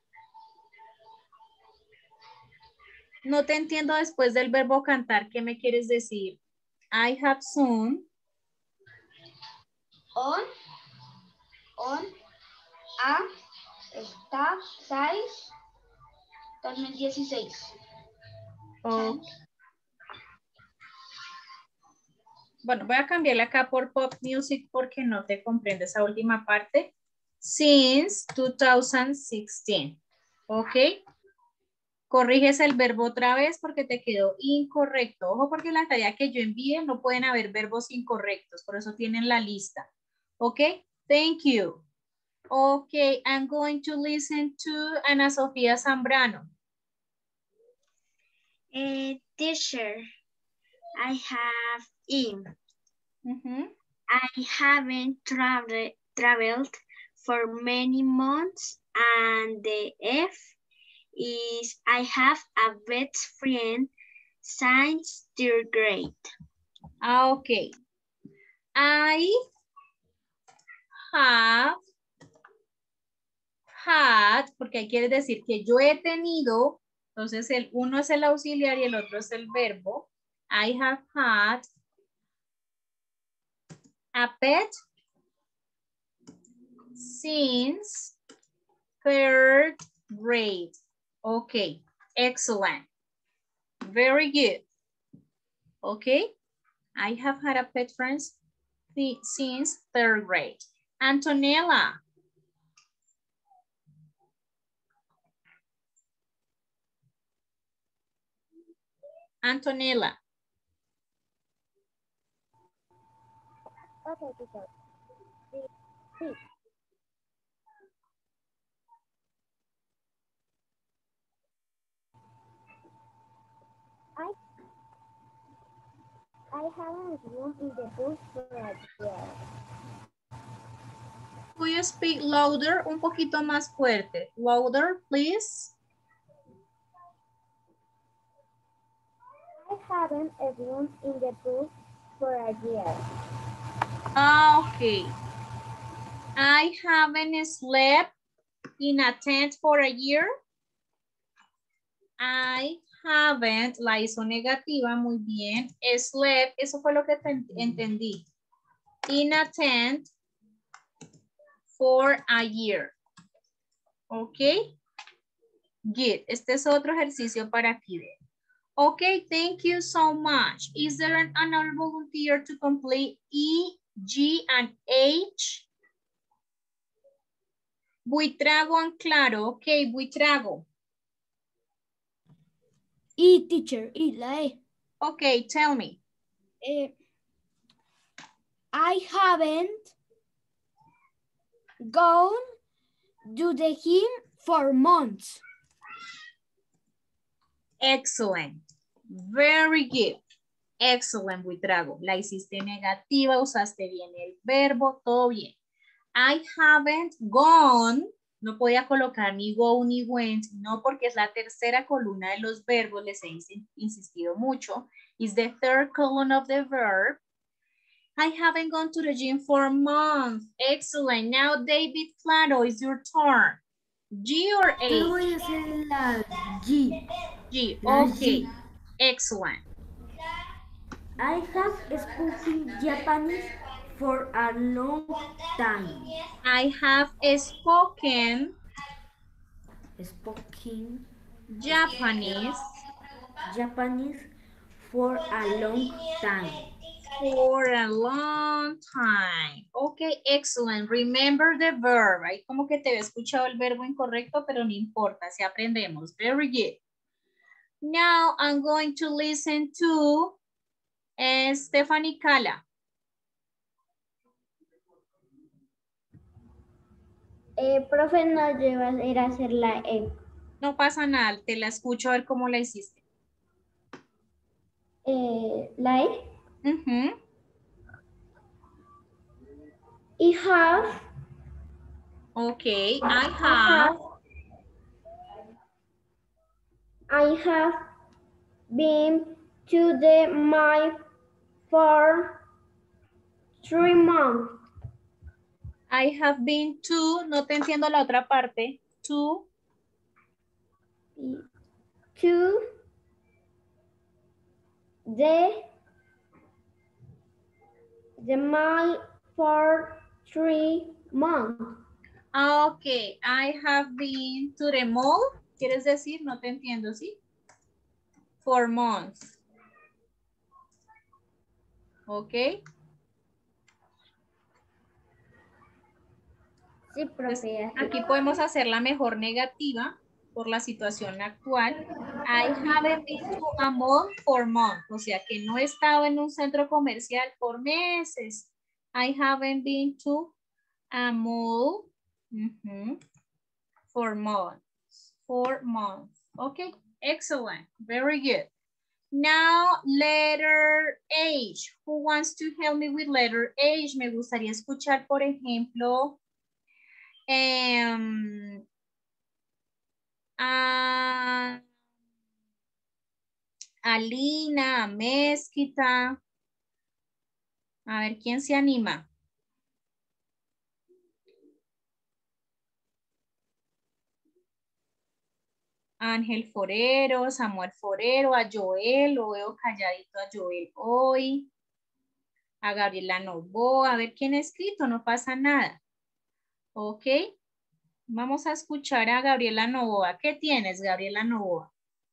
No te entiendo después del verbo cantar. ¿Qué me quieres decir? I have sung. On, on a stack size dos mil dieciséis. Oh. Bueno, voy a cambiarle acá por pop music porque no te comprende esa última parte. Since two thousand sixteen. ¿Ok? Corriges el verbo otra vez porque te quedó incorrecto. Ojo porque en la tarea que yo envíe no pueden haber verbos incorrectos. Por eso tienen la lista. ¿Ok? Thank you. Ok, I'm going to listen to Ana Sofía Zambrano. Uh, teacher, I have in. Mm-hmm. I haven't traveled traveled for many months, and the F is I have a best friend since third grade. Ah, ok. I have had, porque ahí quiere decir que yo he tenido, entonces el uno es el auxiliar y el otro es el verbo. I have had a pet since third grade. Okay, excellent. Very good. Okay, I have had a pet friend since third grade. Antonella. Antonella. Okay, teacher. Sí, sí. I I haven't been in the bus for a year. Could you speak louder? Un poquito más fuerte. Louder, please. I haven't been in the bus for a year. Okay. I haven't slept in a tent for a year. I haven't, la hizo negativa, muy bien. Slept, eso fue lo que te entendí. In a tent for a year. Ok. Good. Este es otro ejercicio para Kide. Okay, thank you so much. Is there an, another volunteer to complete E, G, and H? Buitrago and Claro. Okay, Buitrago. E, teacher, E, la E. Okay, tell me. Uh, I haven't gone to the gym for months. Excellent. Very good. Excellent, Buitrago. La hiciste negativa, usaste bien el verbo, todo bien. I haven't gone. No podía colocar ni go ni went, no, porque es la tercera columna de los verbos, les he insistido mucho. Is the third column of the verb. I haven't gone to the gym for a month. Excellent. Now, David Claro, it's your turn. G or H? Yo voy a hacer la G. G, La okay. G. Excellent. I have spoken Japanese for a long time. I have spoken Spoken Japanese Japanese for a long time. For a long time. Okay, excellent. Remember the verb. Ahí como que te había escuchado el verbo incorrecto, pero no importa, si aprendemos. Very good. Now I'm going to listen to uh, Stephanie Cala. Eh, profe, no lleva a ir a hacer la E. No pasa nada, te la escucho a ver cómo la hiciste. Eh, la E. Uh-huh. I have. Okay, I have. I have been to the mine for three months. I have been to, no te entiendo la otra parte. To. To the the mine for three months. Okay, I have been to the mall. ¿Quieres decir? No te entiendo, ¿sí? For months. ¿Ok? Sí, profe. Aquí podemos hacer la mejor negativa por la situación actual. I haven't been to a mall for months. O sea que no he estado en un centro comercial por meses. I haven't been to a mall uh-huh, for months. For months. Okay, excellent. Very good. Now, letter H. Who wants to help me with letter H? Me gustaría escuchar, por ejemplo, um, a Alina, Mezquita. A ver, ¿quién se anima? Ángel Forero, Samuel Forero, a Joel, lo veo calladito a Joel hoy. A Gabriela Novoa, a ver quién ha escrito, no pasa nada. Ok. Vamos a escuchar a Gabriela Novoa. ¿Qué tienes, Gabriela Novoa?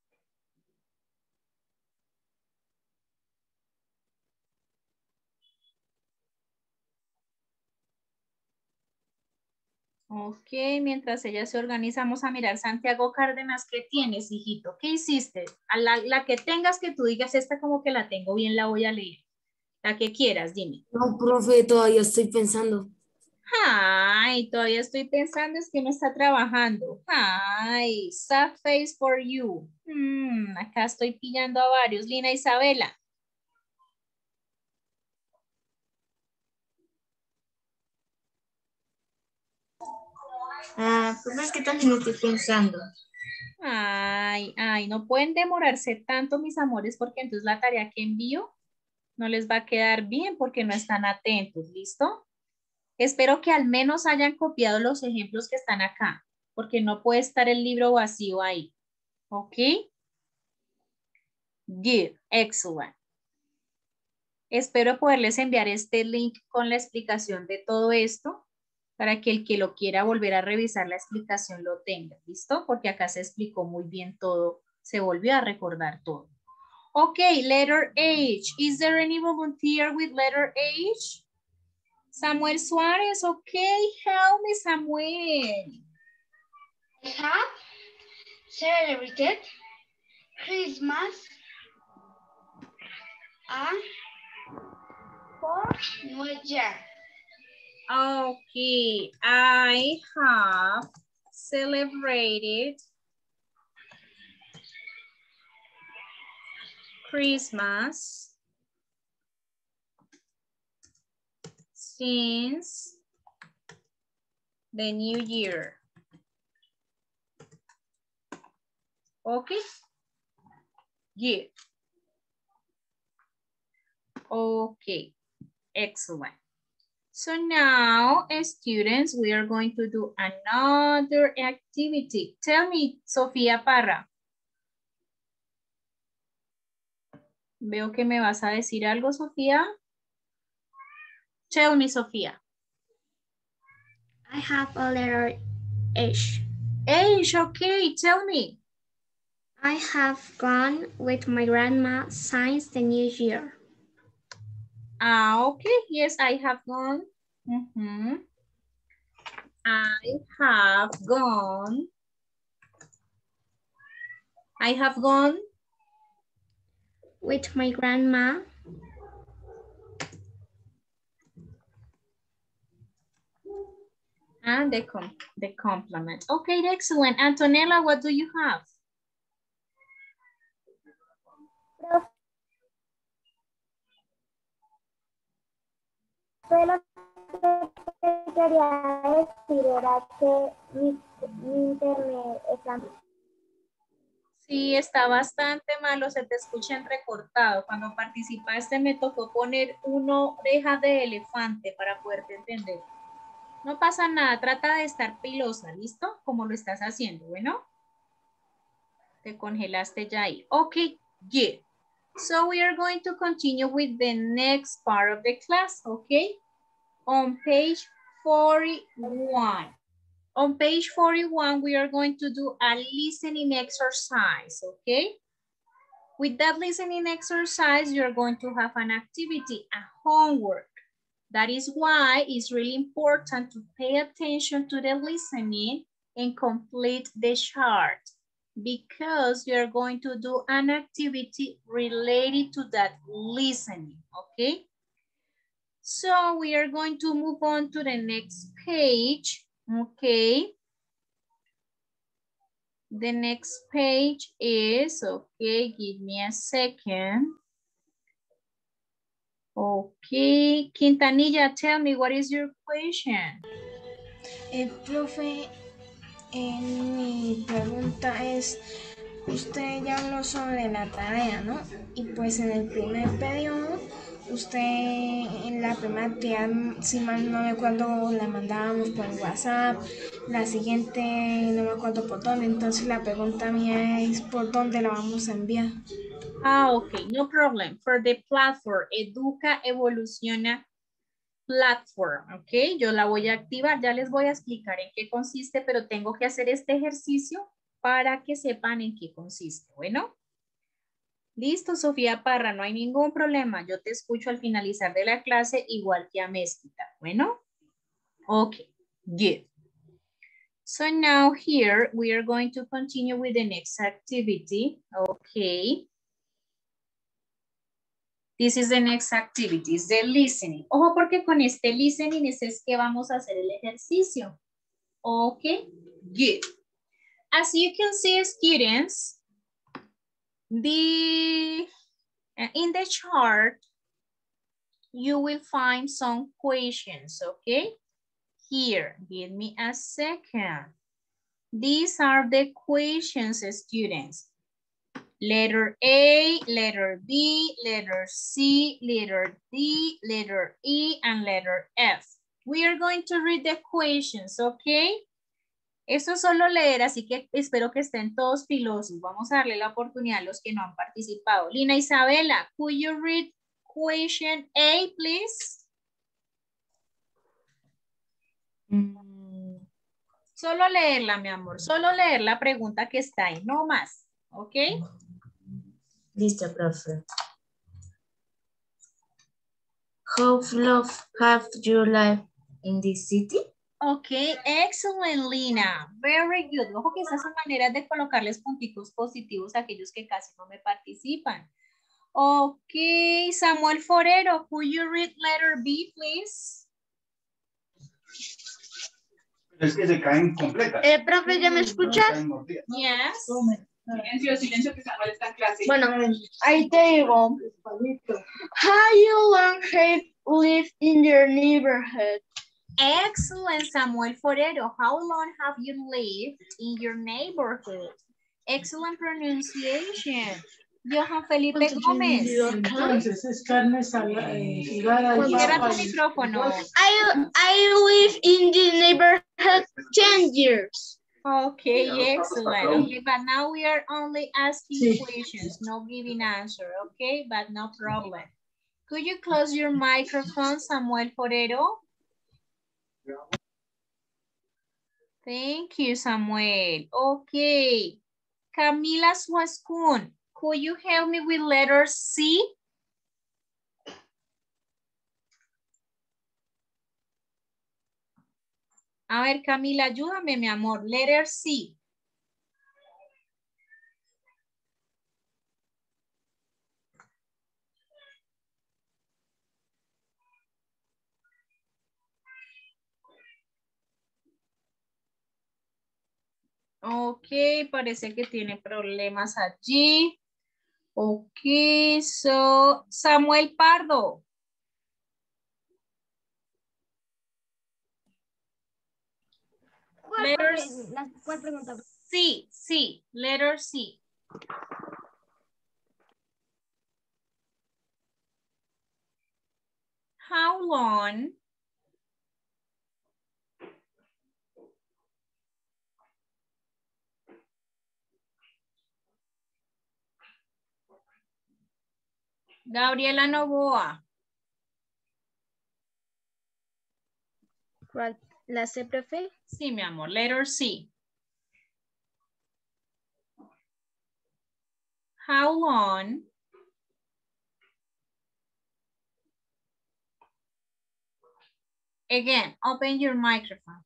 Ok, mientras ella se organiza, vamos a mirar. Santiago Cárdenas, ¿qué tienes, hijito? ¿Qué hiciste? A la, la que tengas que tú digas, esta como que la tengo bien, la voy a leer. La que quieras, dime. No, profe, todavía estoy pensando. Ay, todavía estoy pensando, es que no está trabajando. Ay, sad face for you. Hmm, acá estoy pillando a varios. Lina Isabela. Ah, pues es que también estoy pensando. Ay, ay, no pueden demorarse tanto, mis amores, porque entonces la tarea que envío no les va a quedar bien porque no están atentos, ¿listo? Espero que al menos hayan copiado los ejemplos que están acá, porque no puede estar el libro vacío ahí, ¿ok? Good, excellent. Espero poderles enviar este link con la explicación de todo esto para que el que lo quiera volver a revisar la explicación lo tenga, ¿listo? Porque acá se explicó muy bien todo, se volvió a recordar todo. Ok, letter H. Is there any volunteer with letter H? Samuel Suárez, okay, help me, Samuel. I have celebrated Christmas and for New Year. Okay, I have celebrated Christmas since the new year. Okay, yeah. Okay, excellent. So now, students, we are going to do another activity. Tell me, Sofía Parra. Veo que me vas a decir algo, Sofía. Tell me, Sofía. I have a letter H. H, okay, tell me. I have gone with my grandma since the new year. Ah, okay, yes, I have gone. Mm-hmm. I have gone. I have gone. With my grandma. And the, com the complement. Okay, excellent. Antonella, what do you have? Pero que quería decir era que mi, mi internet está... Sí, está bastante malo, se te escucha entrecortado. Cuando participaste me tocó poner una oreja de elefante para poderte entender. No pasa nada, trata de estar pilosa, ¿listo? Como lo estás haciendo, ¿bueno? Te congelaste ya ahí. Ok, yeah. So we are going to continue with the next part of the class, okay? On page forty-one. On page forty-one, we are going to do a listening exercise, okay? With that listening exercise, you're going to have an activity, a homework. That is why it's really important to pay attention to the listening and complete the chart, because you're going to do an activity related to that listening, okay? So we are going to move on to the next page, okay? The next page is, okay, give me a second. Okay, Quintanilla, tell me, what is your question? El profe, eh, mi pregunta es, usted ya habló sobre la tarea, ¿no? Y pues en el primer periodo, usted en la primera actividad, si mal no me acuerdo, la mandábamos por WhatsApp, la siguiente no me acuerdo por dónde, entonces la pregunta mía es por dónde la vamos a enviar. Ah, okay, no problem. For the platform, Educa Evoluciona Platform, ok. Yo la voy a activar, ya les voy a explicar en qué consiste, pero tengo que hacer este ejercicio para que sepan en qué consiste. Bueno. Listo, Sofía Parra, no hay ningún problema. Yo te escucho al finalizar de la clase, igual que a Mezquita. Bueno. Ok, good. So now here we are going to continue with the next activity. Okay. This is the next activity, is the listening. Ojo, porque con este listening ese es que vamos a hacer el ejercicio. Okay, good. As you can see, students, the, in the chart, you will find some questions, okay? Here, give me a second. These are the questions, students. Letter A, letter B, letter C, letter D, letter E, and letter F. We are going to read the questions, okay? Esto es solo leer, así que espero que estén todos filosos. Vamos a darle la oportunidad a los que no han participado. Lina Isabela, could you read question A, please? Mm. Solo leerla, mi amor. Solo leer la pregunta que está ahí, no más. ¿Ok? Listo, profe. How long have you lived in this city? Ok, excellent, Lina. Very good. Ojo que esas son maneras de colocarles puntitos positivos a aquellos que casi no me participan. Ok, Samuel Forero, could you read letter B, please? Es que se caen completas. Eh, profe, ¿ya me escuchas? Yes. Silencio, silencio, que Samuel está en clase. Bueno, ahí te digo. How you long have lived in your neighborhood? Excellent, Samuel Forero. How long have you lived in your neighborhood? Excellent pronunciation. Johan Felipe Gómez. Entonces es carne salada. Cierra tu micrófono. I, I live in the neighborhood ten years. Okay, excellent. Okay, but now we are only asking questions, no giving answer, okay? But no problem. Could you close your microphone, Samuel Forero? Thank you, Samuel. Okay. Camila Suascun, could you help me with letter C? A ver, Camila, ayúdame, mi amor. Letter C. Ok, parece que tiene problemas allí. Ok, so, Samuel Pardo. Letter ¿Cuál pregunta? C, C, letter C. How long Gabriela Novoa. ¿Cuál? ¿La C, profe? Sí, mi amor, letter C. How long again, open your microphone.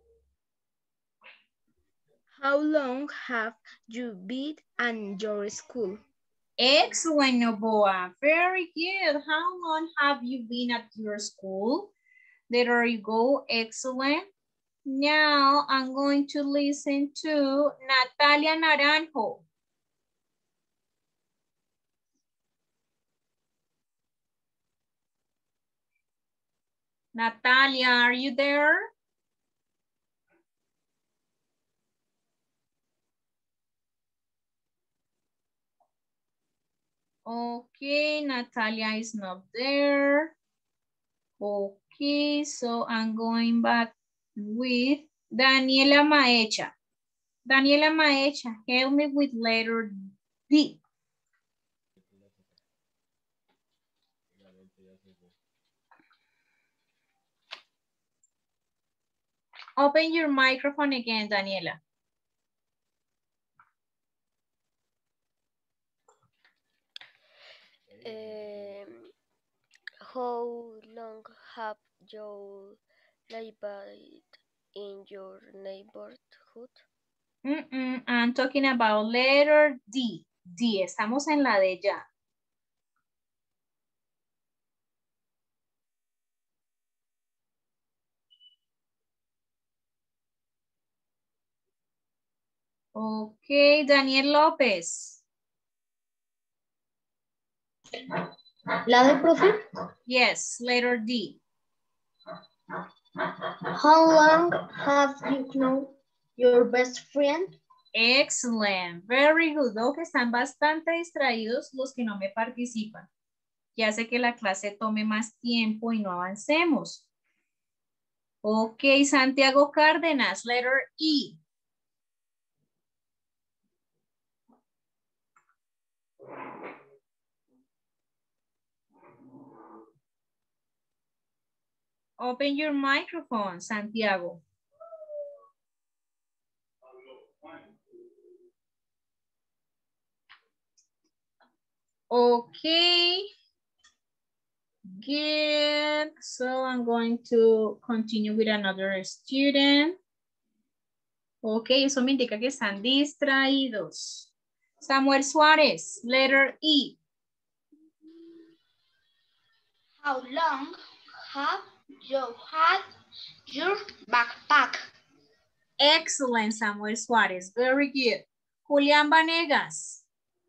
How long have you been at your school? Excellent, Noboa. Very good. How long have you been at your school? There you go. Excellent. Now I'm going to listen to Natalia Naranjo. Natalia, are you there? Okay, Natalia is not there. Okay, so I'm going back with Daniela Maecha. Daniela Maecha, help me with letter D. Open your microphone again, Daniela. Um, how long have you lived in your neighborhood? Mm-mm, I'm talking about letter D. D, estamos en la de ya. Okay, Daniel López. ¿La del profe? Yes, letter D. How long have you known your best friend? Excellent, very good. Veo que están bastante distraídos los que no me participan. Ya sé que la clase tome más tiempo y no avancemos. Ok, Santiago Cárdenas, letter E. Open your microphone, Santiago. Okay. Good. So I'm going to continue with another student. Ok, eso me indica que están distraídos. Samuel Suárez, letter E. How long have you had your backpack? Excellent, Samuel Suárez. Very good. Julián Vanegas.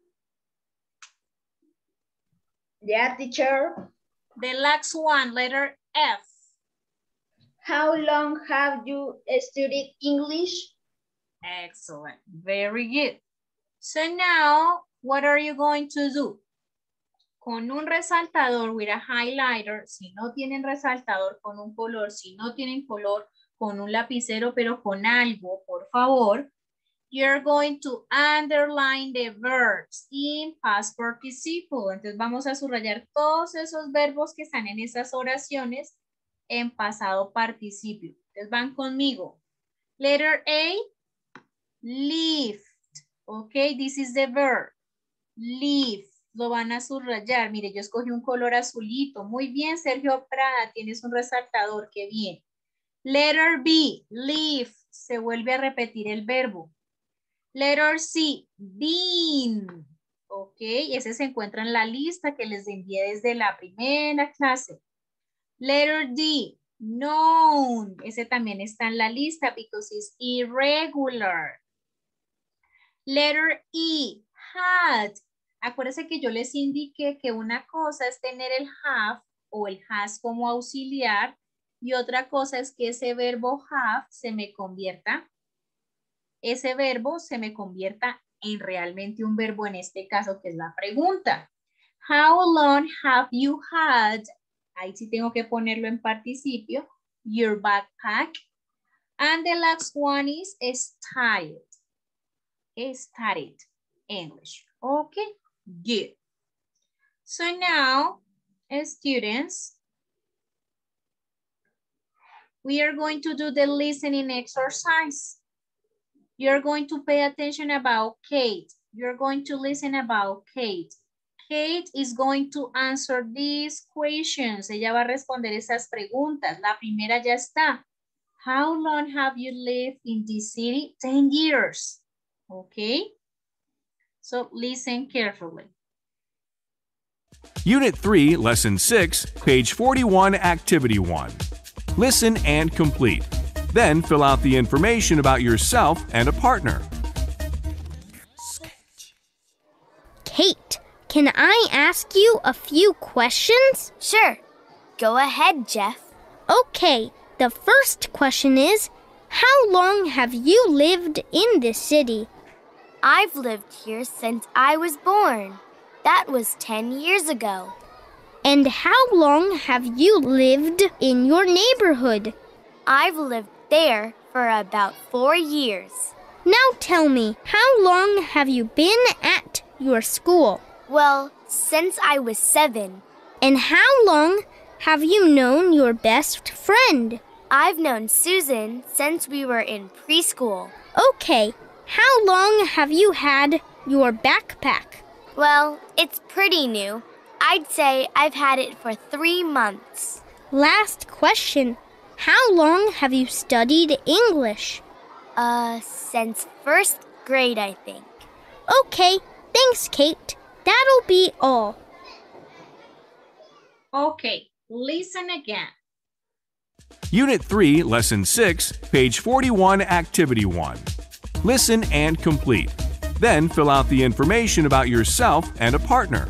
Yeah, teacher. The last one, letter F. How long have you studied English? Excellent. Very good. So now, what are you going to do? Con un resaltador with a highlighter, si no tienen resaltador, con un color, si no tienen color, con un lapicero, pero con algo, por favor, you're going to underline the verbs in past participle. Entonces vamos a subrayar todos esos verbos que están en esas oraciones en pasado participio. Entonces van conmigo. Letter A, lift. Ok, this is the verb. Lift. Lo van a subrayar. Mire, yo escogí un color azulito. Muy bien, Sergio Prada, tienes un resaltador. Qué bien. Letter B, lift. Se vuelve a repetir el verbo. Letter C, been. Ok, ese se encuentra en la lista que les envié desde la primera clase. Letter D, known. Ese también está en la lista because it's irregular. Letter E, had. Acuérdense que yo les indiqué que una cosa es tener el have o el has como auxiliar y otra cosa es que ese verbo have se me convierta, ese verbo se me convierta en realmente un verbo en este caso que es la pregunta. How long have you had? Ahí sí tengo que ponerlo en participio. Your backpack. And the last one is started. Started. English. Okay. Good. So now, students, we are going to do the listening exercise. You're going to pay attention about Kate. you're going to listen about Kate. Kate is going to answer these questions. Ella va a responder esas preguntas. La primera ya está. How long have you lived in this city? ten years. Okay. So listen carefully. Unit three, Lesson six, page forty-one, Activity one. Listen and complete. Then fill out the information about yourself and a partner. Kate, can I ask you a few questions? Sure. Go ahead, Jeff. Okay, the first question is, how long have you lived in this city? I've lived here since I was born. That was ten years ago. And how long have you lived in your neighborhood? I've lived there for about four years. Now tell me, how long have you been at your school? Well, since I was seven. And how long have you known your best friend? I've known Susan since we were in preschool. Okay, how long have you had your backpack? Well, it's pretty new. I'd say I've had it for three months. Last question. How long have you studied English? Uh, since first grade, I think. Okay, thanks, Kate. That'll be all. Okay, listen again. Unit three, Lesson six, page forty-one, Activity one. Listen and complete. Then fill out the information about yourself and a partner.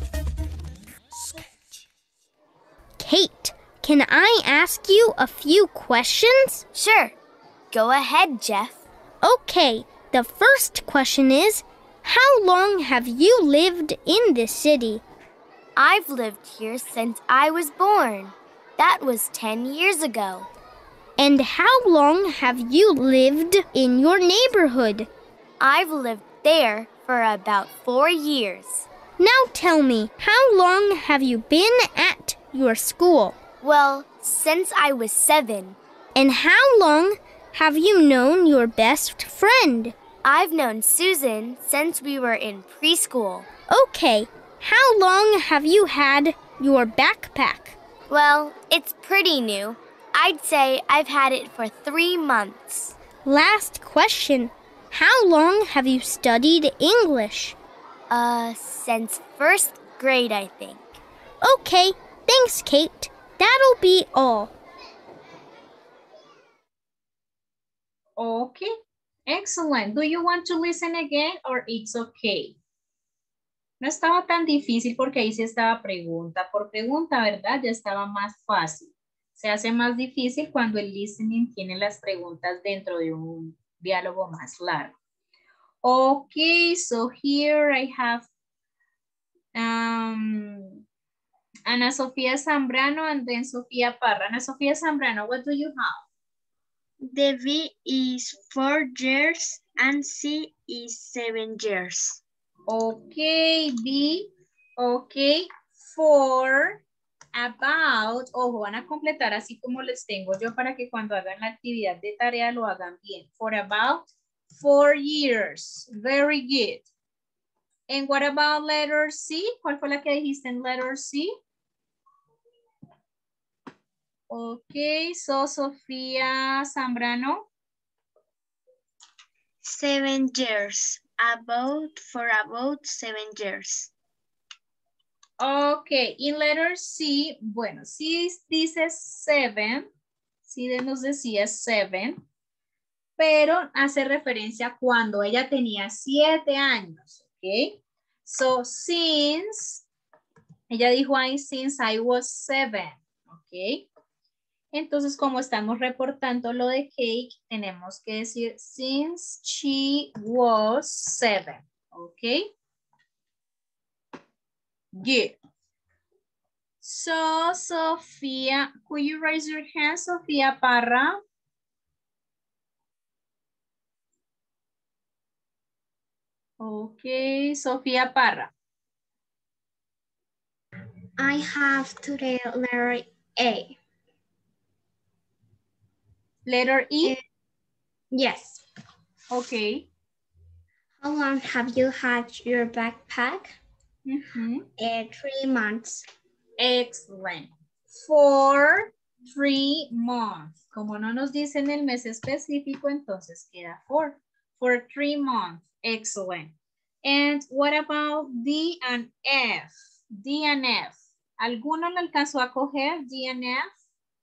Kate, can I ask you a few questions? Sure. Go ahead, Jeff. Okay, the first question is, how long have you lived in this city? I've lived here since I was born. That was ten years ago. And how long have you lived in your neighborhood? I've lived there for about four years. Now tell me, how long have you been at your school? Well, since I was seven. And how long have you known your best friend? I've known Susan since we were in preschool. Okay, how long have you had your backpack? Well, it's pretty new. I'd say I've had it for three months. Last question. How long have you studied English? Uh, since first grade, I think. Okay, thanks, Kate. That'll be all. Okay, excellent. Do you want to listen again or it's okay? No estaba tan difícil porque ahí sí estaba pregunta por pregunta, ¿verdad? Ya estaba más fácil. Se hace más difícil cuando el listening tiene las preguntas dentro de un diálogo más largo. Okay, so here I have um, Ana Sofía Zambrano and then Sofía Parra. Ana Sofía Zambrano, what do you have? The B is four years and C is seven years. Okay, B, okay, for, about, ojo, van a completar así como les tengo yo para que cuando hagan la actividad de tarea lo hagan bien. For about four years, very good. And what about letter C? ¿Cuál fue la que dijiste en letter C? Okay, so Sofía Zambrano. Seven years. About, for about seven years. Okay, in letter C, bueno, C dice seven, sí nos decía seven, pero hace referencia a cuando ella tenía siete años, ok? So, since, ella dijo ahí, since I was seven, ok? Entonces, como estamos reportando lo de Kate, tenemos que decir since she was seven, ok? Good. So, Sofía, could you raise your hand, Sofía Parra? Okay, Sofía Parra. I have today letter A. Letter E? Uh, yes. Okay. How long have you had your backpack? Mm-hmm. Uh, three months. Excellent. For three months. Como no nos dicen el mes específico, entonces queda for. For three months. Excellent. And what about D and F? D and F. ¿Alguno le alcanzó a coger D and F?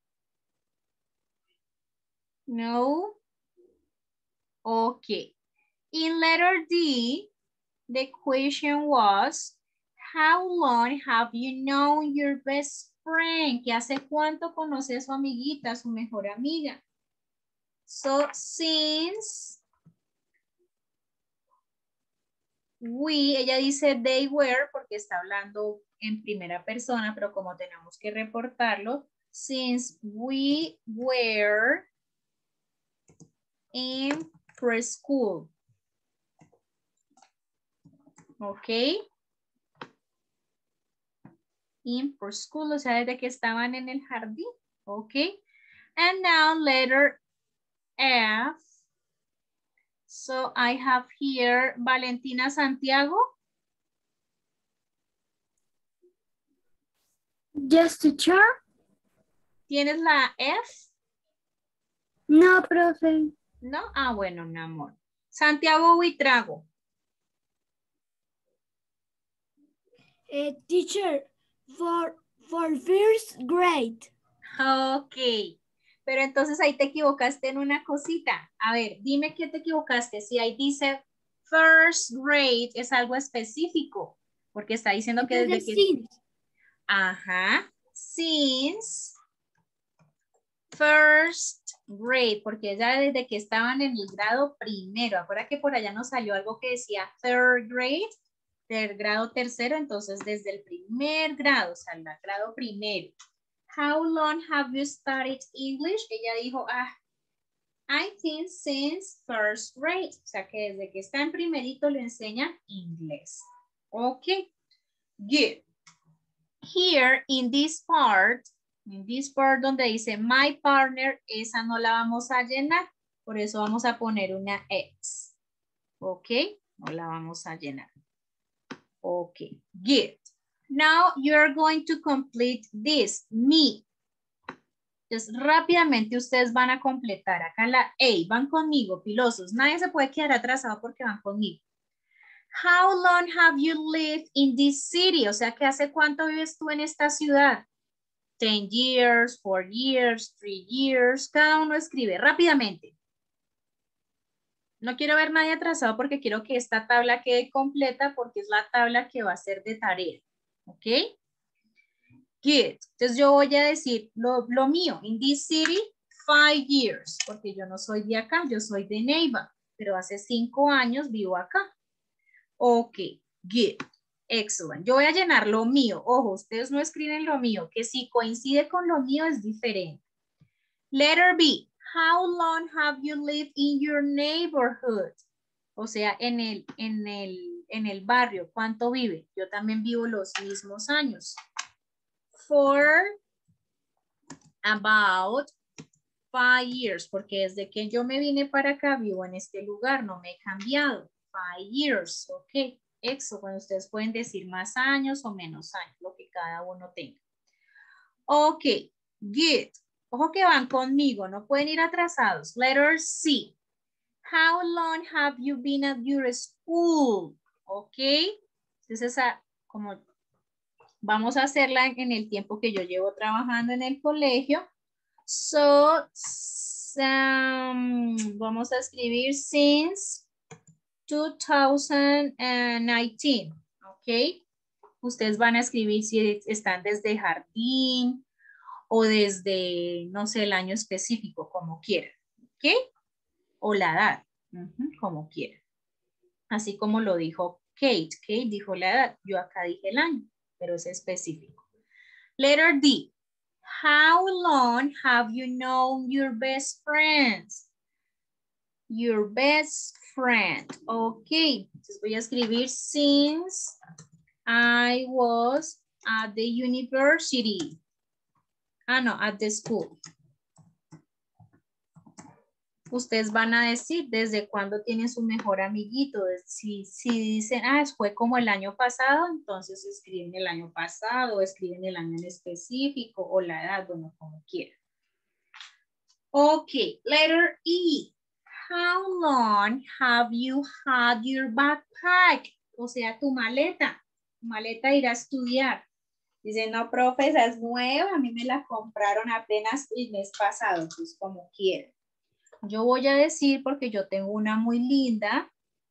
No. Okay. In letter D, the question was, how long have you known your best friend? ¿Que hace cuánto conoce a su amiguita, a su mejor amiga? So, since we, ella dice they were porque está hablando en primera persona, pero como tenemos que reportarlo, since we were in preschool. Ok. In preschool, o sea, desde que estaban en el jardín. Ok. And now letter F. So I have here Valentina Santiago. Yes, teacher. ¿Tienes la F? No, profe. No. Ah, bueno, mi amor. Santiago Huitrago. Uh, teacher, for, for first grade. Ok. Pero entonces ahí te equivocaste en una cosita. A ver, dime qué te equivocaste. Si ahí dice first grade es algo específico. Porque está diciendo que desde que... Since. Ajá. Since first grade. Porque ya desde que estaban en el grado primero. Acuérdate que por allá nos salió algo que decía third grade. Del grado tercero. Entonces desde el primer grado. O sea, el grado primero. How long have you studied English? Ella dijo, ah, I think since first grade. O sea que desde que está en primerito le enseñan inglés. Ok, good. Here in this part, in this part donde dice my partner, esa no la vamos a llenar. Por eso vamos a poner una X. Ok, no la vamos a llenar. Ok, good. Now you're going to complete this, me. Entonces, rápidamente ustedes van a completar acá la A. Van conmigo, pilosos. Nadie se puede quedar atrasado porque van conmigo. How long have you lived in this city? O sea, que ¿hace cuánto vives tú en esta ciudad? Ten years, four years, three years. Cada uno escribe rápidamente. No quiero ver nadie atrasado porque quiero que esta tabla quede completa porque es la tabla que va a ser de tarea. ¿Ok? Good. Entonces yo voy a decir lo, lo mío. In this city, five years. Porque yo no soy de acá, yo soy de Neiva. Pero hace cinco años vivo acá. Ok. Good. Excellent. Yo voy a llenar lo mío. Ojo, ustedes no escriben lo mío. Que si coincide con lo mío es diferente. Letter B. How long have you lived in your neighborhood? O sea, en el, en el, en el barrio. ¿Cuánto vive? Yo también vivo los mismos años. For about five years. Porque desde que yo me vine para acá vivo en este lugar. No me he cambiado. Five years. Ok. Eso. Bueno, ustedes pueden decir más años o menos años. Lo que cada uno tenga. Ok. Good. Ojo que van conmigo, no pueden ir atrasados. Letter C. How long have you been at your school? Ok. Entonces, esa, como vamos a hacerla en el tiempo que yo llevo trabajando en el colegio. So, um, vamos a escribir since two thousand nineteen. Ok. Ustedes van a escribir si están desde jardín, o desde, no sé, el año específico, como quieran, ¿ok? O la edad, uh-huh, como quieran. Así como lo dijo Kate. Kate dijo la edad, yo acá dije el año, pero es específico. Letter D. How long have you known your best friends? Your best friend. Ok, entonces voy a escribir since I was at the university. Ah, no, at the school. ustedes van a decir desde cuándo tienen su mejor amiguito. Si, si dicen, ah, fue como el año pasado, entonces escriben el año pasado, o escriben el año en específico, o la edad, bueno, como quieran. Ok, letter E. How long have you had your backpack? O sea, tu maleta. Tu maleta irá a estudiar. Dice, no, profe, esa es nueva. A mí me la compraron apenas el mes pasado. Pues como quieran. Yo voy a decir, porque yo tengo una muy linda.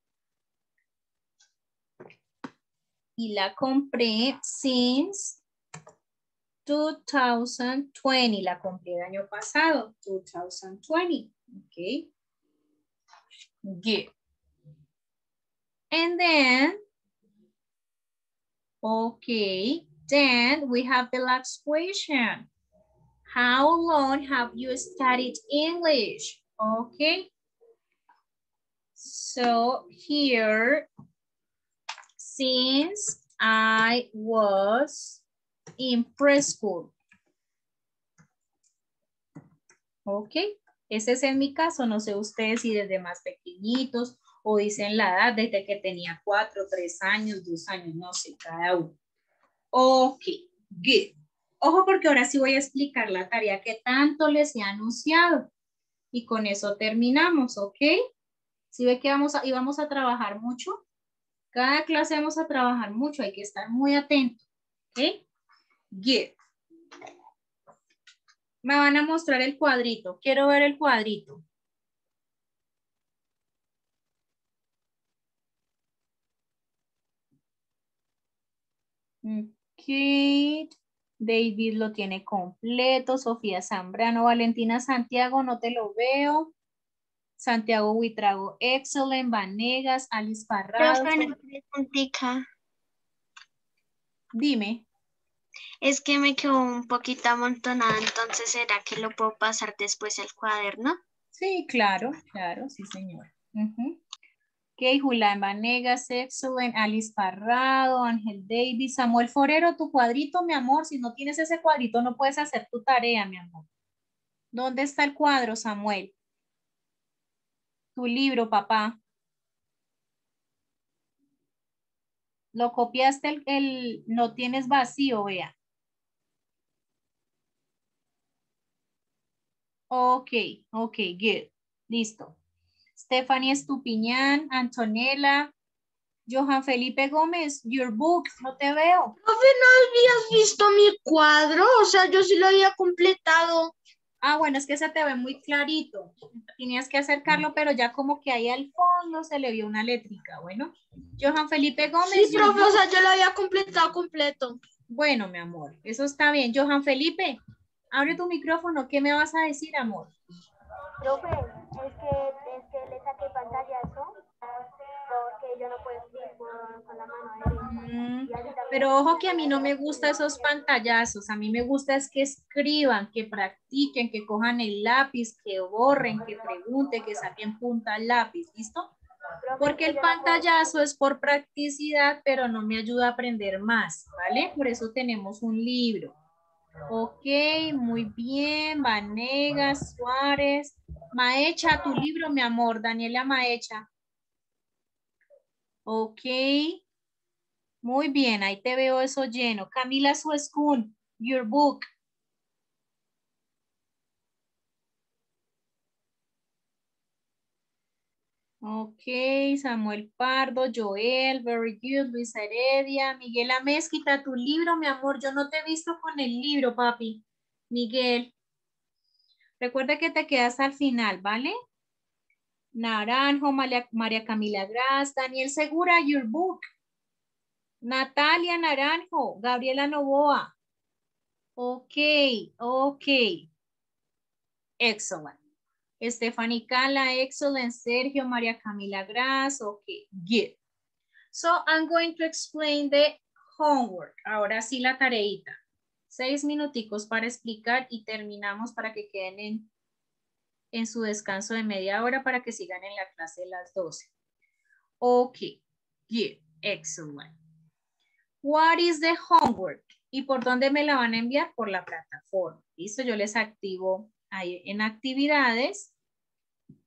Y la compré since two thousand twenty. La compré el año pasado. two thousand twenty. Ok. Good. And then, okay, then we have the last question. How long have you studied English? Okay. So here, since I was in preschool. Okay. Ese es en mi caso, no sé ustedes si desde más pequeñitos o dicen la edad desde que tenía cuatro, tres años, dos años, no sé, cada uno. Ok, good. Ojo porque ahora sí voy a explicar la tarea que tanto les he anunciado. Y con eso terminamos, ¿ok? ¿Sí ve que vamos a, y vamos a trabajar mucho? Cada clase vamos a trabajar mucho, hay que estar muy atentos, ¿ok? Good. Me van a mostrar el cuadrito. Quiero ver el cuadrito. Ok. David lo tiene completo. Sofía Zambrano. Valentina Santiago, no te lo veo. Santiago Huitrago, excellent. Vanegas, Alice Parrado. Dime. Es que me quedó un poquito amontonada, entonces ¿será que lo puedo pasar después al cuaderno? Sí, claro, claro, sí, señor. Uh-huh. Ok, Julián Vanegas, excellent. Alice Parrado, Ángel Davis, Samuel Forero, tu cuadrito, mi amor. Si no tienes ese cuadrito, no puedes hacer tu tarea, mi amor. ¿Dónde está el cuadro, Samuel? Tu libro, papá. Lo copiaste, el, el lo tienes vacío, vea. Ok, ok, good. Listo. Stephanie Estupiñán, Antonella, Johan Felipe Gómez, your book, no te veo. Profe, ¿no habías visto mi cuadro? O sea, yo sí lo había completado. Ah, bueno, es que se te ve muy clarito. Tenías que acercarlo, pero ya como que ahí al fondo se le vio una letrica. Bueno, Johan Felipe Gómez. Sí, profe, o sea, yo lo había completado completo. Bueno, mi amor, eso está bien. Johan Felipe, abre tu micrófono. ¿Qué me vas a decir, amor? Profe, es que, es que le saqué pantallazo porque yo no puedo escribir con, con la mano derecha. Mm, pero ojo que a mí no me gustan esos pantallazos. A mí me gusta es que escriban, que practiquen, que cojan el lápiz, que borren, que pregunten, que saquen punta al lápiz. ¿Listo? Porque el pantallazo es por practicidad, pero no me ayuda a aprender más, ¿vale? Por eso tenemos un libro. Ok, muy bien. Vanegas, Suárez. Maecha, tu libro, mi amor. Daniela Maecha. Ok. Muy bien, ahí te veo eso lleno. Camila Suescun, your book. Ok, Samuel Pardo, Joel, very good, Luis Heredia, Miguel Amezquita, tu libro, mi amor, yo no te he visto con el libro, papi. Miguel, recuerda que te quedas al final, ¿vale? Naranjo, María, María Camila Gras, Daniel Segura, your book. Natalia Naranjo, Gabriela Novoa. Ok, ok. Excellent. Stephanie Cala, excellent. Sergio, María Camila Gras, okay, good. So I'm going to explain the homework. Ahora sí la tareita. Seis minuticos para explicar y terminamos para que queden en, en su descanso de media hora para que sigan en la clase de las doce. Okay, good, excellent. What is the homework? ¿Y por dónde me la van a enviar? Por la plataforma. Listo, yo les activo ahí en actividades.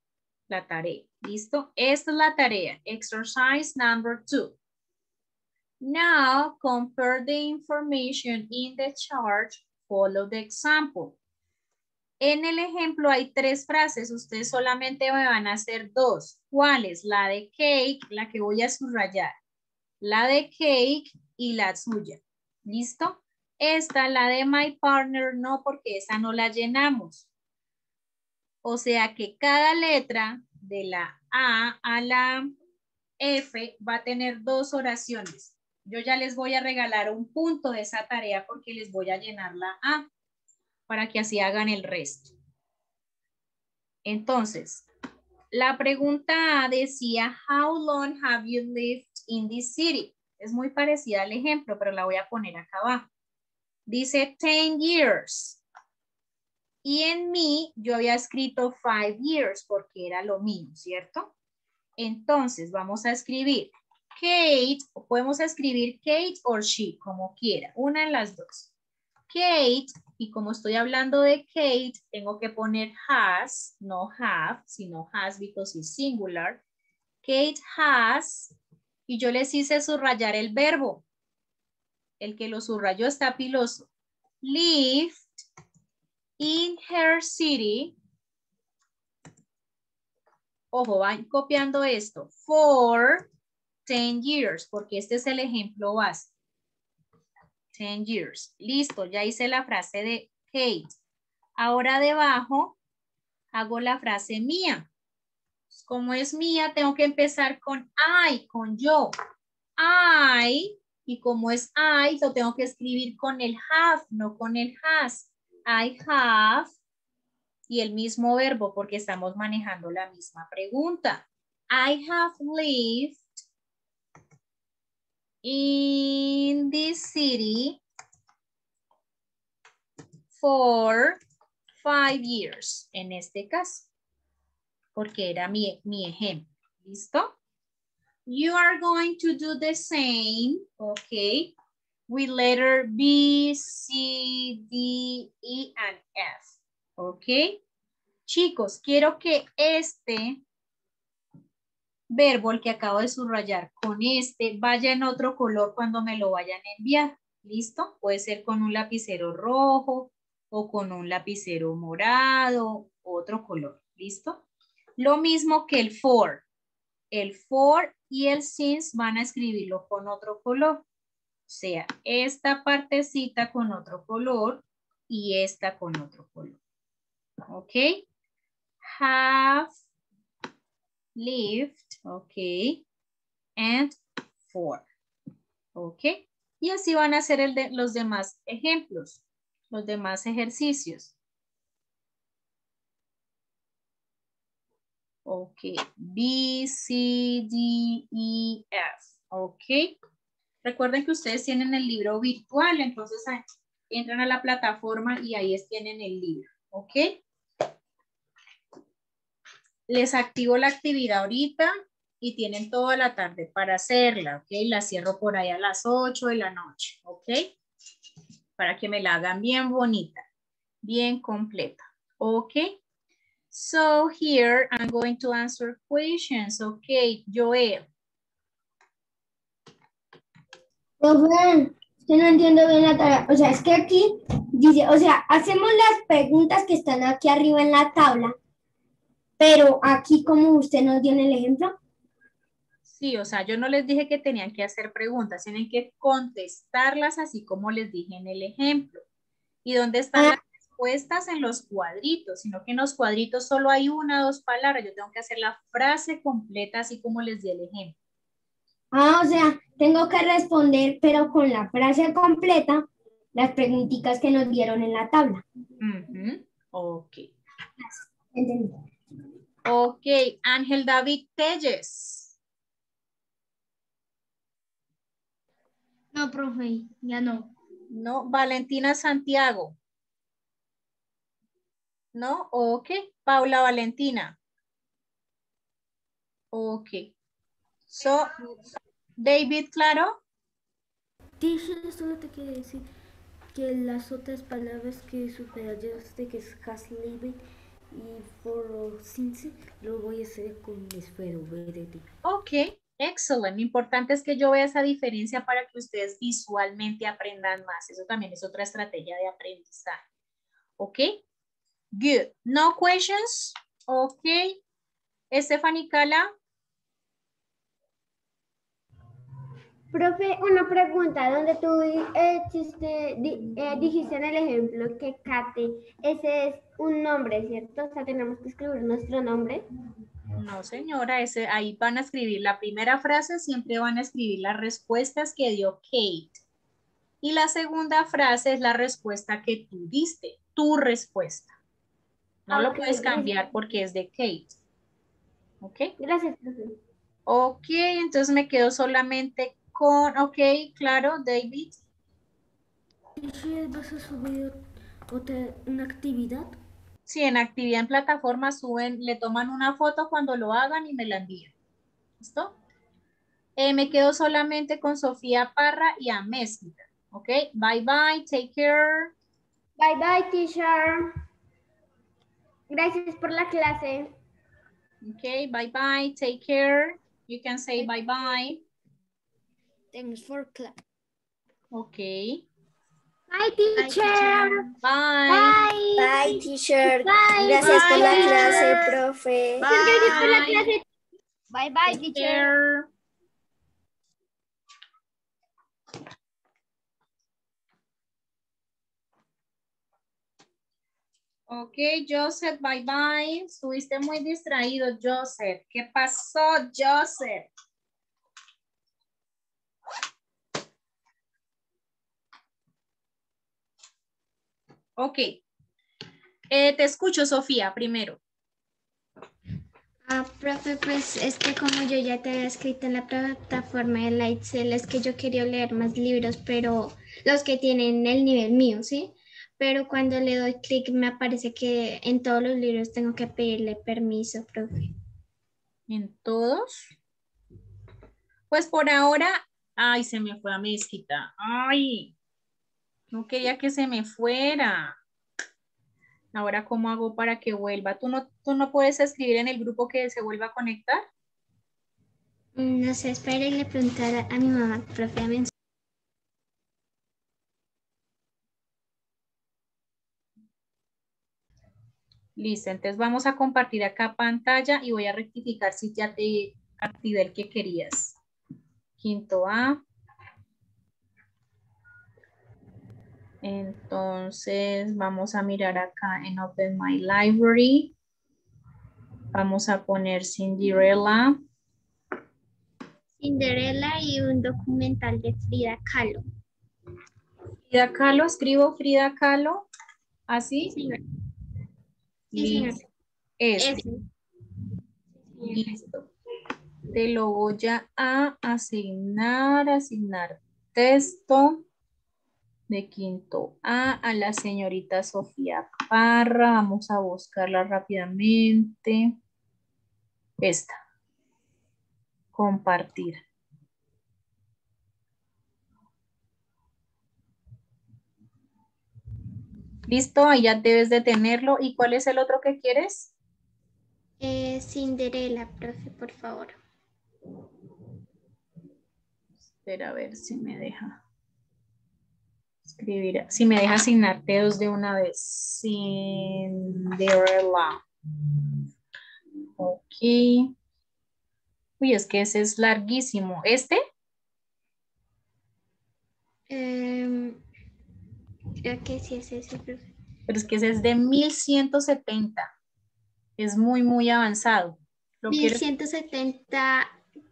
la tarea. ¿Listo? Esta es la tarea. Exercise number two. Now, compare the information in the chart. Follow the example. En el ejemplo hay tres frases. Ustedes solamente me van a hacer dos. ¿Cuáles? La de cake, la que voy a subrayar. La de cake y la suya. ¿Listo? Esta, la de my partner, no, porque esa no la llenamos. O sea que cada letra de la A a la F va a tener dos oraciones. Yo ya les voy a regalar un punto de esa tarea porque les voy a llenar la A para que así hagan el resto. Entonces, la pregunta A decía, how long have you lived in this city? Es muy parecida al ejemplo, pero la voy a poner acá abajo. Dice ten years. Y en mí yo había escrito five years porque era lo mío, ¿cierto? Entonces vamos a escribir Kate, o podemos escribir Kate or she, como quiera, una de las dos. Kate, y como estoy hablando de Kate, tengo que poner has, no have, sino has because it's singular. Kate has, y yo les hice subrayar el verbo. El que lo subrayó está piloso. Lived in her city. Ojo, van copiando esto. For ten years, porque este es el ejemplo base. ten years. Listo, ya hice la frase de Kate. Ahora debajo hago la frase mía. Como es mía, tengo que empezar con I, con yo. I, y como es I, lo tengo que escribir con el have, no con el has. I have, y el mismo verbo, porque estamos manejando la misma pregunta. I have lived in this city for five years, en este caso, porque era mi, mi ejemplo. ¿Listo? You are going to do the same, okay, with letter B, C, D, E, and F, okay. Chicos, quiero que este verbo, el que acabo de subrayar, con este, vaya en otro color cuando me lo vayan a enviar. ¿Listo? Puede ser con un lapicero rojo o con un lapicero morado, otro color. ¿Listo? Lo mismo que el for. El for y el since van a escribirlo con otro color. O sea, esta partecita con otro color y esta con otro color. ¿Ok? Have lived, ok, and for, ok, y así van a ser el de, los demás ejemplos, los demás ejercicios. Ok, B, C, D, E, F, ok. Recuerden que ustedes tienen el libro virtual, entonces entran a la plataforma y ahí tienen el libro, ok. Les activo la actividad ahorita y tienen toda la tarde para hacerla, ¿ok? La cierro por ahí a las ocho de la noche, ¿ok? Para que me la hagan bien bonita, bien completa, ¿ok? So here I'm going to answer questions, ¿ok? Joel. Profe, yo no entiendo bien la tarea. O sea, es que aquí dice, o sea, hacemos las preguntas que están aquí arriba en la tabla. Pero aquí, como usted nos dio en el ejemplo. Sí, o sea, yo no les dije que tenían que hacer preguntas, tienen que contestarlas así como les dije en el ejemplo. ¿Y dónde están ah. las respuestas? En los cuadritos, sino que en los cuadritos solo hay una o dos palabras. Yo tengo que hacer la frase completa así como les di el ejemplo. Ah, o sea, tengo que responder, pero con la frase completa, las preguntitas que nos dieron en la tabla. Uh-huh. Ok. Entendí. Ok, Ángel David Telles. No, profe, ya no. No, Valentina Santiago. No, ok. Paula Valentina. Ok. So, David, claro. Teacher, solo te quiero decir que las otras palabras que subrayaste, que es has lived Y por since lo voy a hacer con esfero verde. Ok, excelente. Lo importante es que yo vea esa diferencia para que ustedes visualmente aprendan más. Eso también es otra estrategia de aprendizaje. Ok, good. No questions. Ok. Stephanie Cala. Profe, una pregunta, donde tú eh, chiste- di- eh, dijiste en el ejemplo que Kate, ese es un nombre, ¿cierto? O sea, tenemos que escribir nuestro nombre. No, señora, ese, ahí van a escribir la primera frase, siempre van a escribir las respuestas que dio Kate. Y la segunda frase es la respuesta que tú diste, tu respuesta. No lo Ok, puedes gracias. cambiar porque es de Kate. ¿Ok? Gracias, profe. Ok, entonces me quedo solamente con, ok, claro, David. ¿Y vas a subir otra, una actividad? Sí, en actividad en plataforma suben, le toman una foto cuando lo hagan y me la envían. ¿Listo? Eh, me quedo solamente con Sofía Parra y a Mesquita. Ok, bye bye, take care. Bye bye, teacher. Gracias por la clase. Ok, bye bye, take care. You can say bye bye. Thanks for class. Ok. Bye, teacher. Bye. Bye. Bye, teacher. Bye. Gracias por la Bye. clase, profe. Muchas gracias por la Bye. clase. Bye bye, Take teacher. care. Ok, Joseph, bye bye. Estuviste muy distraído, Joseph. ¿Qué pasó, Joseph? Ok. Eh, te escucho, Sofía, primero. Ah, profe, pues es que como yo ya te había escrito en la plataforma de Lightcell, es que yo quería leer más libros, pero los que tienen el nivel mío, ¿sí? Pero cuando le doy clic me aparece que en todos los libros tengo que pedirle permiso, profe. ¿En todos? Pues por ahora, ay, se me fue a Mezquita. Ay, no quería que se me fuera. Ahora, ¿cómo hago para que vuelva? ¿Tú no, tú no puedes escribir en el grupo que se vuelva a conectar? Mm, No sé, espera y le preguntar a, a mi mamá, profe, dame un Listo, entonces vamos a compartir acá pantalla y voy a rectificar si ya te activé el que querías. Quinto A. Entonces vamos a mirar acá en Open My Library. Vamos a poner Cinderella. Cinderella y un documental de Frida Kahlo. Frida Kahlo, escribo Frida Kahlo. ¿Así? Sí, señor. Sí, Listo. señor. Este. Ese. Listo. Te lo voy a asignar, asignar texto de quinto A a la señorita Sofía Parra. Vamos a buscarla rápidamente. Esta. Compartir. Listo, ahí ya debes de tenerlo. ¿Y cuál es el otro que quieres? Eh, Cinderella, profe, por favor. Espera a ver si me deja escribir. Si me deja asignarte dos de una vez. Cinderella. Ok. Uy, es que ese es larguísimo. ¿Este? Eh, creo que sí es ese, profe. Pero es que ese es de mil ciento setenta. Es muy, muy avanzado. ¿Lo mil quieres? ciento setenta.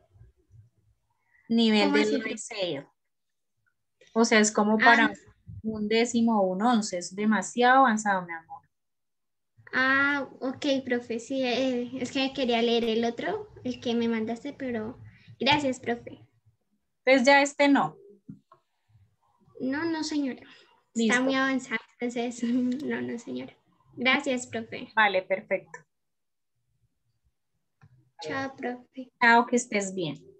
Nivel ¿Cómo de así? Lightsail. O sea, es como Ah. para un décimo o un once. Es demasiado avanzado, mi amor. Ah, ok, profe, sí, eh, es que quería leer el otro, el que me mandaste, pero gracias, profe. Entonces ya este no. No, no, señora. Listo. Está muy avanzado, entonces, no, no, señora. Gracias, profe. Vale, perfecto. Chao, profe. Chao, que estés bien.